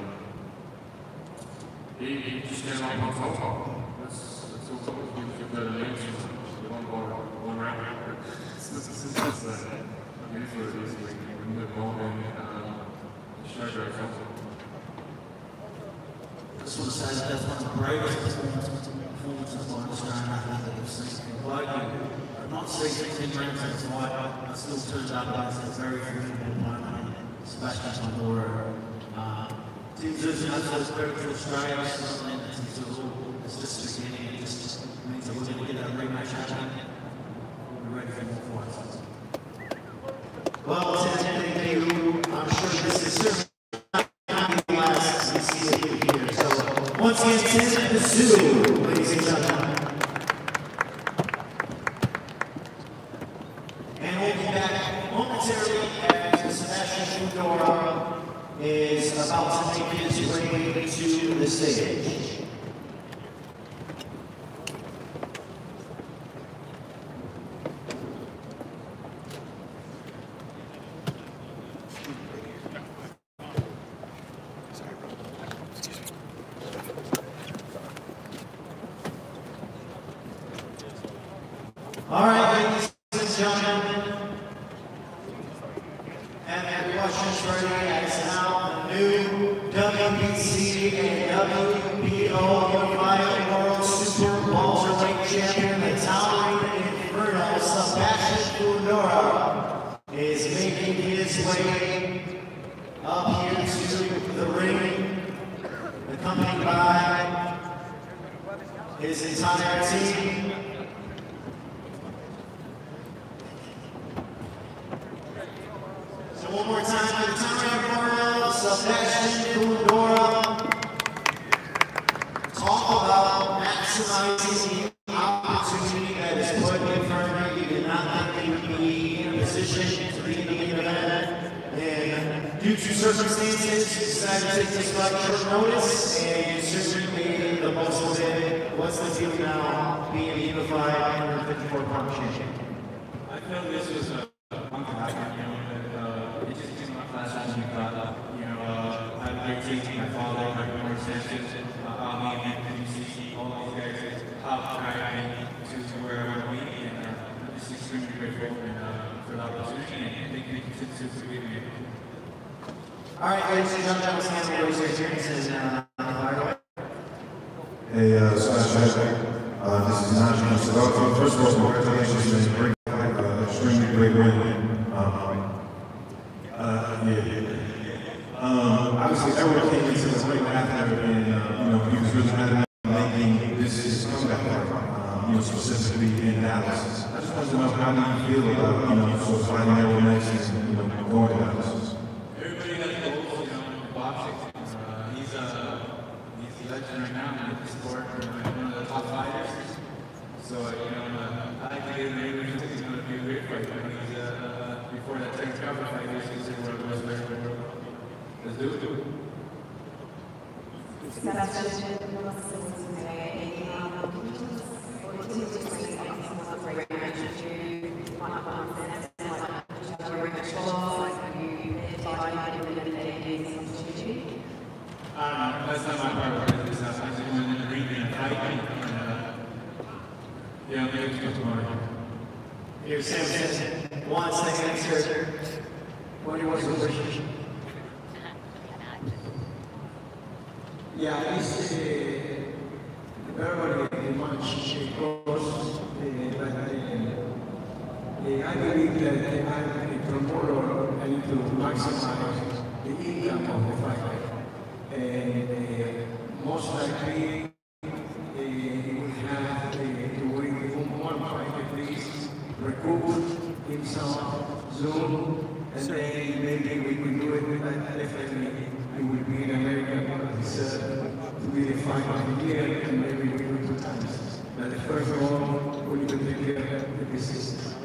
he, he just came up on top. That's that's all we can do. One ball, one round. This is just uh, usually it is we move on and um, show our example. I just want to say that that's one of the bravest performances by an Australian athlete that I've seen. Like, I've not seen ten rounds of this fight, I still turned up against a very formidable opponent, Sebastian Fundora. Uh, Tim Zeus and those credit to Australia, it's not an end to all. It's just the beginning, it just means that we're going to get that rematch happening. We're ready for more fights. Well, thank you. I'm sure this is certainly not the last we see of you here. So, once again, teszyu, ladies and gentlemen. And we'll be back momentarily as Sebastian Fundora is about to make his way to the stage. All right, ladies and gentlemen, and the questions ready as now the new W B C and W B O Unified World Super Welterweight Champion, the towering Inferno, Sebastian Fundora, is making his way up here to the ring, accompanied by his entire team. One more time for the towering Inferno, Sebastian Fundora. Talk about maximizing the opportunity that is put in front of you. You did not think you would be in a position to be in the event. And due to circumstances, you decided to take this fight short notice, and you certainly made the most of it. What's the deal now, being a unified one fifty-four pound champion? I feel this was a one thing I can do. It just came up last time we got up. You know, uh, I like teaching my father, my brother, sisters, uh, me, and M C, all these guys, how guide me to, to where I want to be, and uh, I'm just extremely grateful and, uh, for the opportunity, and thank you to, to, to be here. All right, ladies and gentlemen, let's handle those experiences and uh, Hey, uh, Sebastian, uh, this is Najee. So, first of all, congratulations on a great fight, uh, extremely great win. Um, Uh, yeah. Um, obviously, everyone came into the ring after, and uh, you know, he was really adamant about making this his comeback fight, um, you know, specifically in Dallas. I just want to know how do you feel about, you know, sort of fighting everyone next and, you know, going to Dallas? Everybody has goals, you know, in boxing. Uh, he's a he's a legend right now in the sport, one of the top fighters. So, you know, uh, I like to get in there. He's going to be a great fight. He's uh, before that takes cover fight, he's going to work with us. Let's do it. Do it. Sebastian, today, um, can you just continue to say what the great match you might want to say, like, just your match was, like, you divided and eliminated this opportunity? Um, that's not my part of it. I just went in the ring and fight. Uh, yeah, I'll be able to go tomorrow. Here, Sam, one second answer. What do you want to wish? Yeah, it's uh, very much because uh, but, uh, I believe that I'm a promoter. I need to maximize the income of the fighter. And uh, most likely, uh, we have uh, to win one fight at least, recoup in some Zoom, and then maybe we can do it, but definitely it would be in America, because it's uh, to be the final of the year, and maybe we do it two times. But the first of all, we need to take care of the business.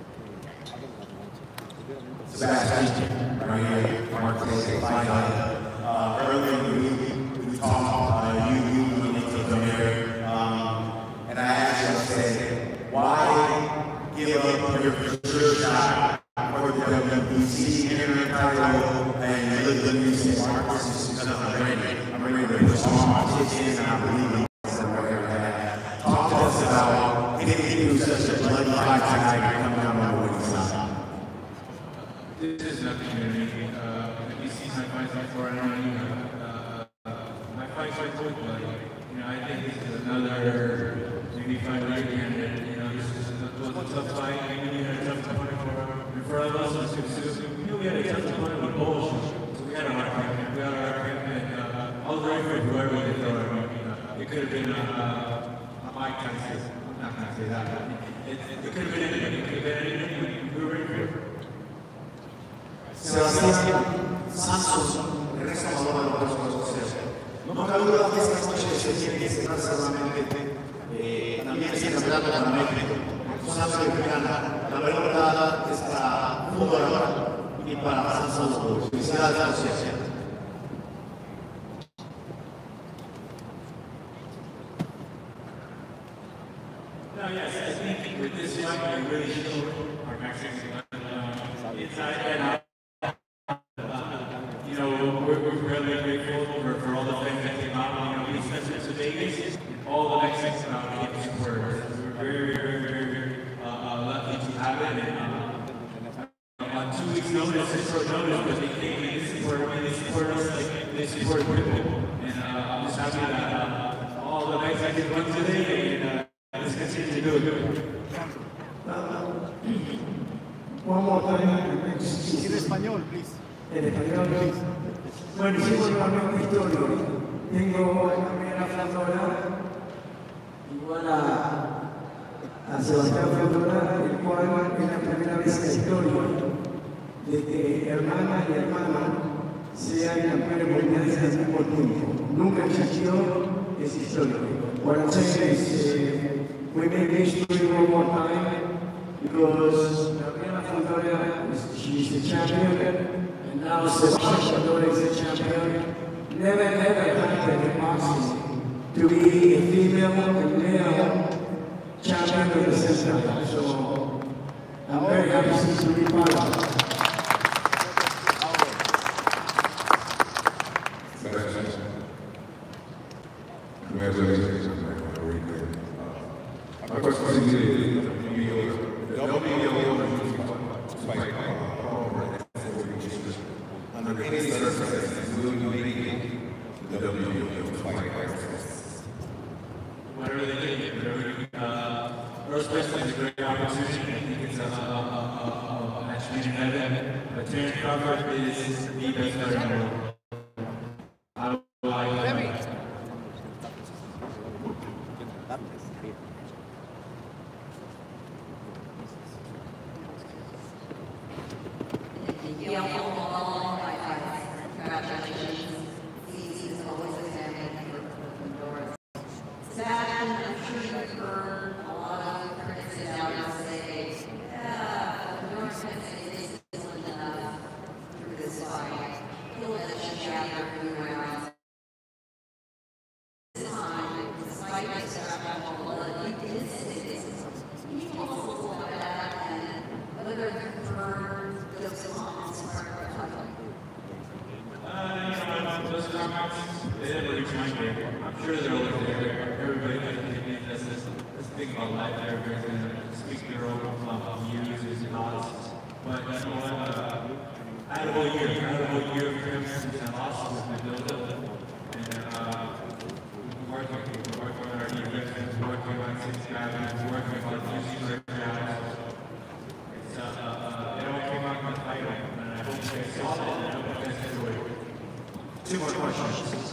Sebastian, right here, Mark Close, fight uh, earlier in the week, we talked, uh, you, you, you need to come here, um, and I asked you, I said, why give up your for sure shot for the W B C interim title, and you look at me and say, Mark, this is because I'm ready, I'm ready to push on, pitch in, and I believe in somewhere. Talk to us about anything was such a bloody fight tonight coming out on the winning side. This is an opportunity. Uh, you see my fights before, I don't know, uh, uh, my fights are good, but, you know, I think this is another maybe fight right here, and, you know, this is a, was a tough fight. I mean, we had a tough opponent for, for us, we knew we had a tough opponent with bullshit, so we had a hard fight, we had a hard fight, and uh, I was ready for whoever they throw it. I mean, uh, it could have been uh, Mike Tyson, I'm not going to say that, but it, it, it could have been anybody, it could have been anybody, we were ready for it. Sebastián Santos regresa a favor de los dos. No cabe duda que esta noche se tiene que cerrar seguramente eh, también ese campeonato para México. Sabe que gana la pelota es para Fundora y para Santos. Felicidades a los. No, yes, I think with this fight, we really showed our Mexican uh, inside and out. You know, we're, we're really grateful for, for all the things that came out. You know, we spent it to Vegas, all the Mexicans uh, getting support. We're very, very, very, very uh, uh, lucky to have it. And uh, on two weeks' notice, it's short notice, but they came and they support, and they support us like they support Pitbull. And uh, I'm just happy that uh, all the Mexicans won today, and uh, let's continue to do it. One more time. In español, please. En español, please. Bueno, hicimos la misma historia. Tengo también a Fundora, igual a, a Sebastián Fundora, el cual es la primera vez en la historia de que hermana y hermana sean campeones mundiales al mismo tiempo. Nunca existió esa historia. What I'm saying is, uh, we made history one more time because Fundora, she's the champion, and now Sebastian Fundora is the champion. Never, never happened in boxing to be a female and male champion at the same time. So I'm very happy to be part of it. Congratulations. My question is, under any circumstances, will you make the W B O fight? Whatever they do, whatever uh, Rose Wrestling is a great opportunity. I think it's a, a, a, a, a match made in heaven. But Terrence Crawford is the best player in the world. I would like him. Two more questions.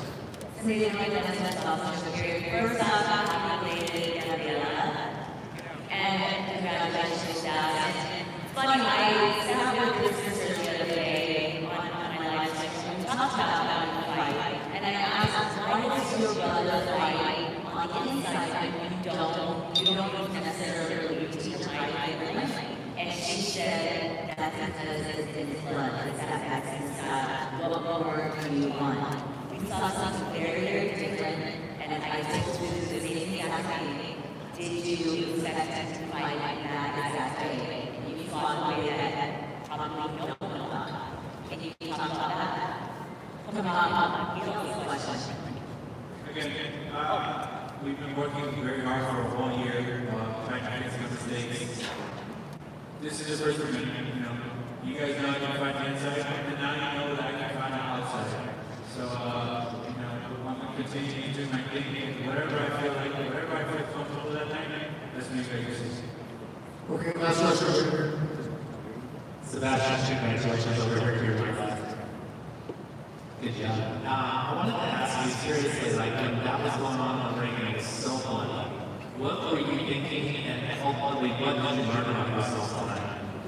First off, happy belated Gabriella, and congratulations, Dad. funny, I sat with this research the other day on, on my live stream. We talked about that in the fight, and I asked, why does your brother fight on the inside when you don't, you don't necessarily teach high differently? And she said, that's because it's in his blood, it's that vaccine style. What more do you want? We saw something very, very different, and I think to the same exact thing. Did you expect him to fight like that exact way? You fought the way that probably no one thought. Can you talk about that? Come on, you don't need a question. Again, uh, we've been working very hard for a whole year, uh, trying to fix the mistakes. This is just first for me, you know. You guys know I can find the inside, and now you know that I can find the outside. So, uh, you know, I'm going to continue to do my thing. Whatever I feel like, whatever I feel comfortable that night, let's make that decision. Okay, last question. Sebastian, congratulations over here, my friend. Good job. Uh, I wanted to ask you seriously, like when that was going on on the ring, and it was so fun. What were you thinking, and ultimately, what did you learn about yourself tonight?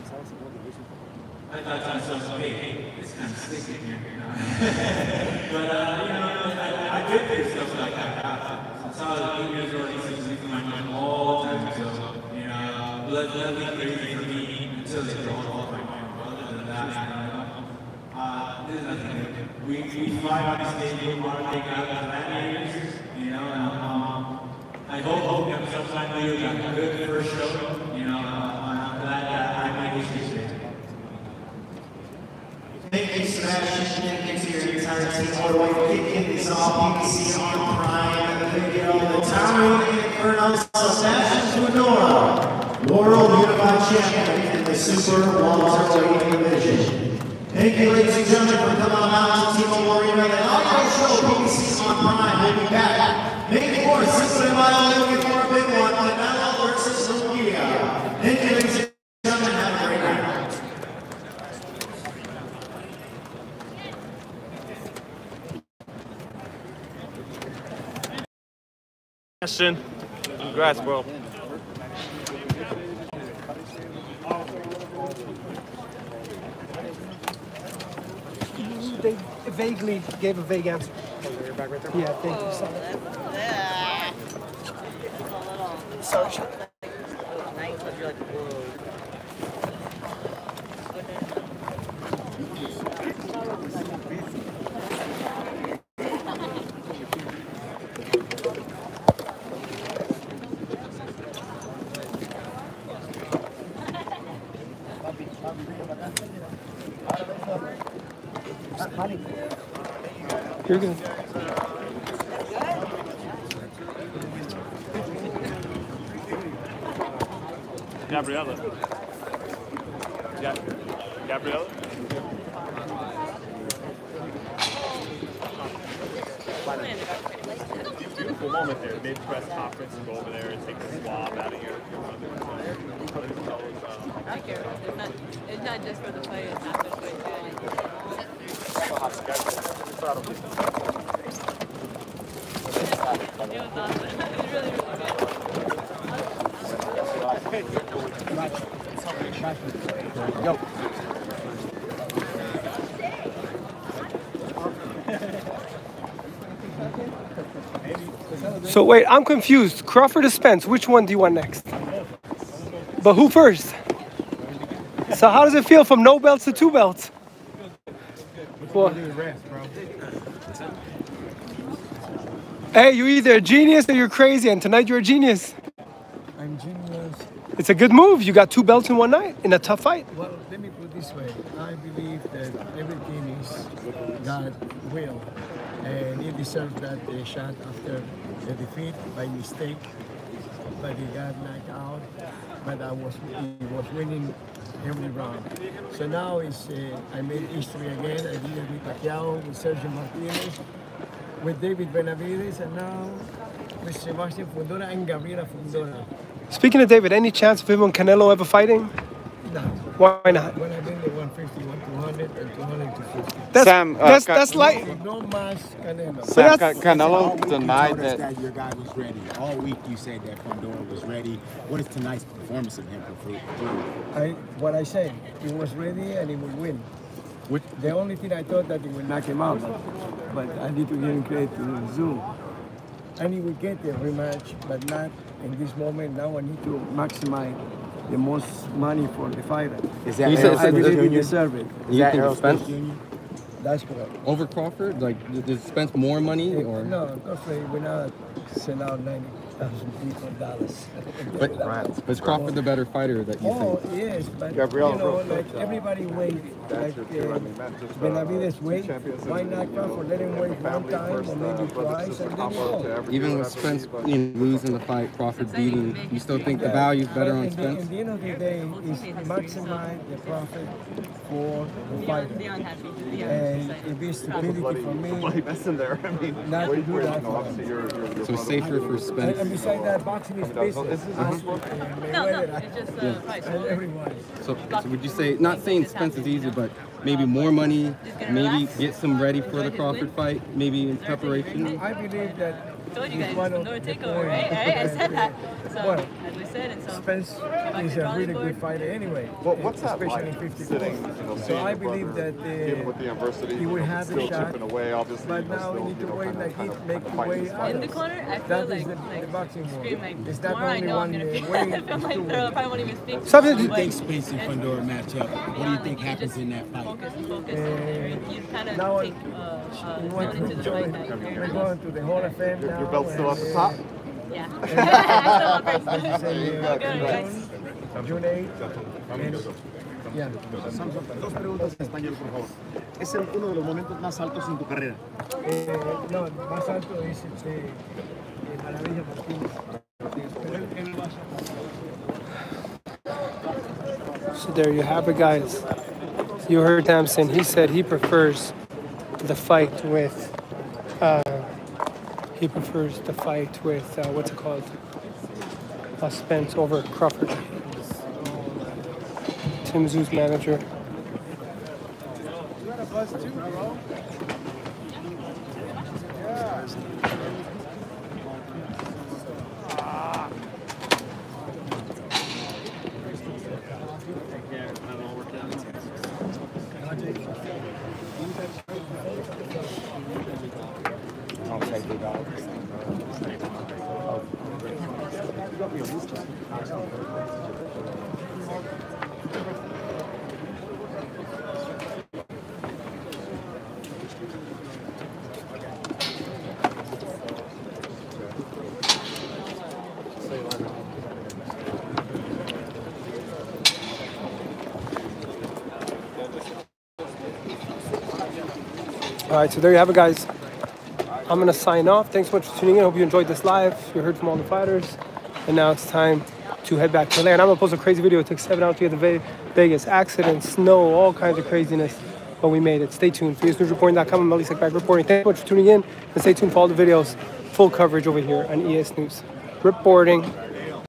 I thought to myself, hey, it's kind of sick in here. You know? But, uh, you know, I, I did do stuff like that. I saw the videos already used in my mind all the time. So, you know, blood, blood be crazy for me until they draw off my mind. Other than that, you know, uh, there's nothing new. We, we fly on the stage with Marley, got the gladiators, you know, and, um, I hope, hope that sometime later we got a good first show, you know, uh, I'm glad that I made history today. Thank you, Sebastian. Thank you to your entire team. All the way from kicking this off, you can see on Prime the video, the towering inferno, Sebastian Fundora, World Unified Champion in the Super Welterweight division. Thank you, ladies and gentlemen, for coming on out to Team Warrior and our show, P B C on Prime. We'll be back. May fourth, Simply Mile, looking for a big one, Canelo versus Lugia. Thank you, ladies and gentlemen. Have a great night. Question. Congrats, bro. They vaguely gave a vague answer. Oh, you're back right there? Yeah, thank you. Sorry. Sorry. Sorry. You're good. Gabriella. Yeah. Gabriella? Beautiful moment there. Mid press conference and go over there and take the swab out of your. I care. It's not, it's not just for the fight, it's not just for the fight. It was awesome. It was really, really good. Go. So wait, I'm confused. Crawford or Spence? Which one do you want next? But who first? So how does it feel from no belts to two belts? Well, hey, you're either a genius or you're crazy, and tonight you're a genius. I'm genius. It's a good move. You got two belts in one night in a tough fight. Well, let me put it this way. I believe that everything is God's will, and he deserves that uh, shot after the defeat by mistake. But he got knocked out. But I was he was winning every round. So now it's uh, I made history again. I did it with Pacquiao, with Sergio Martinez, with David Benavides, and now with Sebastian Fundora and Gabriela Fundora. Speaking of David, any chance of him and Canelo ever fighting? No. Why not? When I've been to one fifty, one two hundred, hundred and two hundred fifty. That's, Sam, uh, that's, Ca- that's like... With no mask, Canelo. Sam, that's- Ca- Canelo All week denied you told us that. that your guy was ready. All week you said that Fundora was ready. What is tonight's performance of him prove? I, what I said, he was ready and he would win. Which, The only thing I thought that he would knock him out, but I need to give him credit to Zoom. And he would get the rematch, but not in this moment. Now I need to maximize the most money for the fighter. Is that You said- I believe he Junior? deserves it. You Is think that Spence? That's correct. Over Crawford? Like, does Spence more money or? No, Crawford will not sell out ninety thousand people dollars. But, but is Crawford the better fighter that you Oh, think? yes, but Gabriel, you know, real like quick, uh, everybody wait, like uh, Benavides wait, why not Crawford? Let him wait one time or maybe twice and then you go. Even with Spence you know, losing the fight, Crawford beating, you still think the value is better But on in the, Spence? in the end of the day, is maximize the profit for the fighter. And it is stupidity for me not to do that for them. So it's safer for And, Spence. and besides that, boxing is business. Ask uh, Mayweather and everyone. So, so would you say, not saying Spence is easy, but maybe more money, maybe get some ready for the Crawford fight, maybe in preparation? I believe that Told you it's guys, one of no the takeover, points. right? Right? I said that. So, Well, as we said, and so Spence is a really good fighter anyway. Well, what's that especially like, in fifty-four. sitting, you know, So seeing I your believe brother, that even with the uh, adversity, he will you know, have still the shot. chipping away, obviously, But but now still, we need you to know, wait kind of- like kind it, of- make kind of the fight way this out. fight. in the corner, I feel That like, is the, like the boxing world. scream like, It's not tomorrow I only know I'm one gonna uh, beat way. him. I feel it's like two they'll ways. probably won't even speak. Something- What do you But- think Spence and Fundora match up? What do you think happens in that fight? Focus, focus. Uh, You kind of now take uh, uh, we going want into to the join. fight that We're you're going to the Hall of Fame Your, now. your belt's still at the and, top? Yeah. uh, June eighth. Yeah. Dos preguntas en español, por favor. ¿Es el- uno de los momentos más altos en tu carrera? Eh, no, más alto es este, eh, Maravilla Martínez. Pero él- él va a- So there you have it, guys. You heard Damson. He said he prefers the fight with. Uh, he prefers the fight with uh, what's it called? Uh, Spence over Crawford. Tim Tszyu's manager. You got a buzz too, bro? All right, so there you have it, guys. I'm gonna sign off. Thanks so much for tuning in. Hope you enjoyed this live. You heard from all the fighters, and now it's time to head back to L A. And I'm gonna post a crazy video. It took seven hours to get to Ve- Vegas. Accidents, snow, all kinds of craziness, but we made it. Stay tuned. for E S News Reporting dot com. I'm Elie Seckbach reporting. Thanks so much for tuning in, and stay tuned for all the videos, full coverage over here on E S News. Reporting.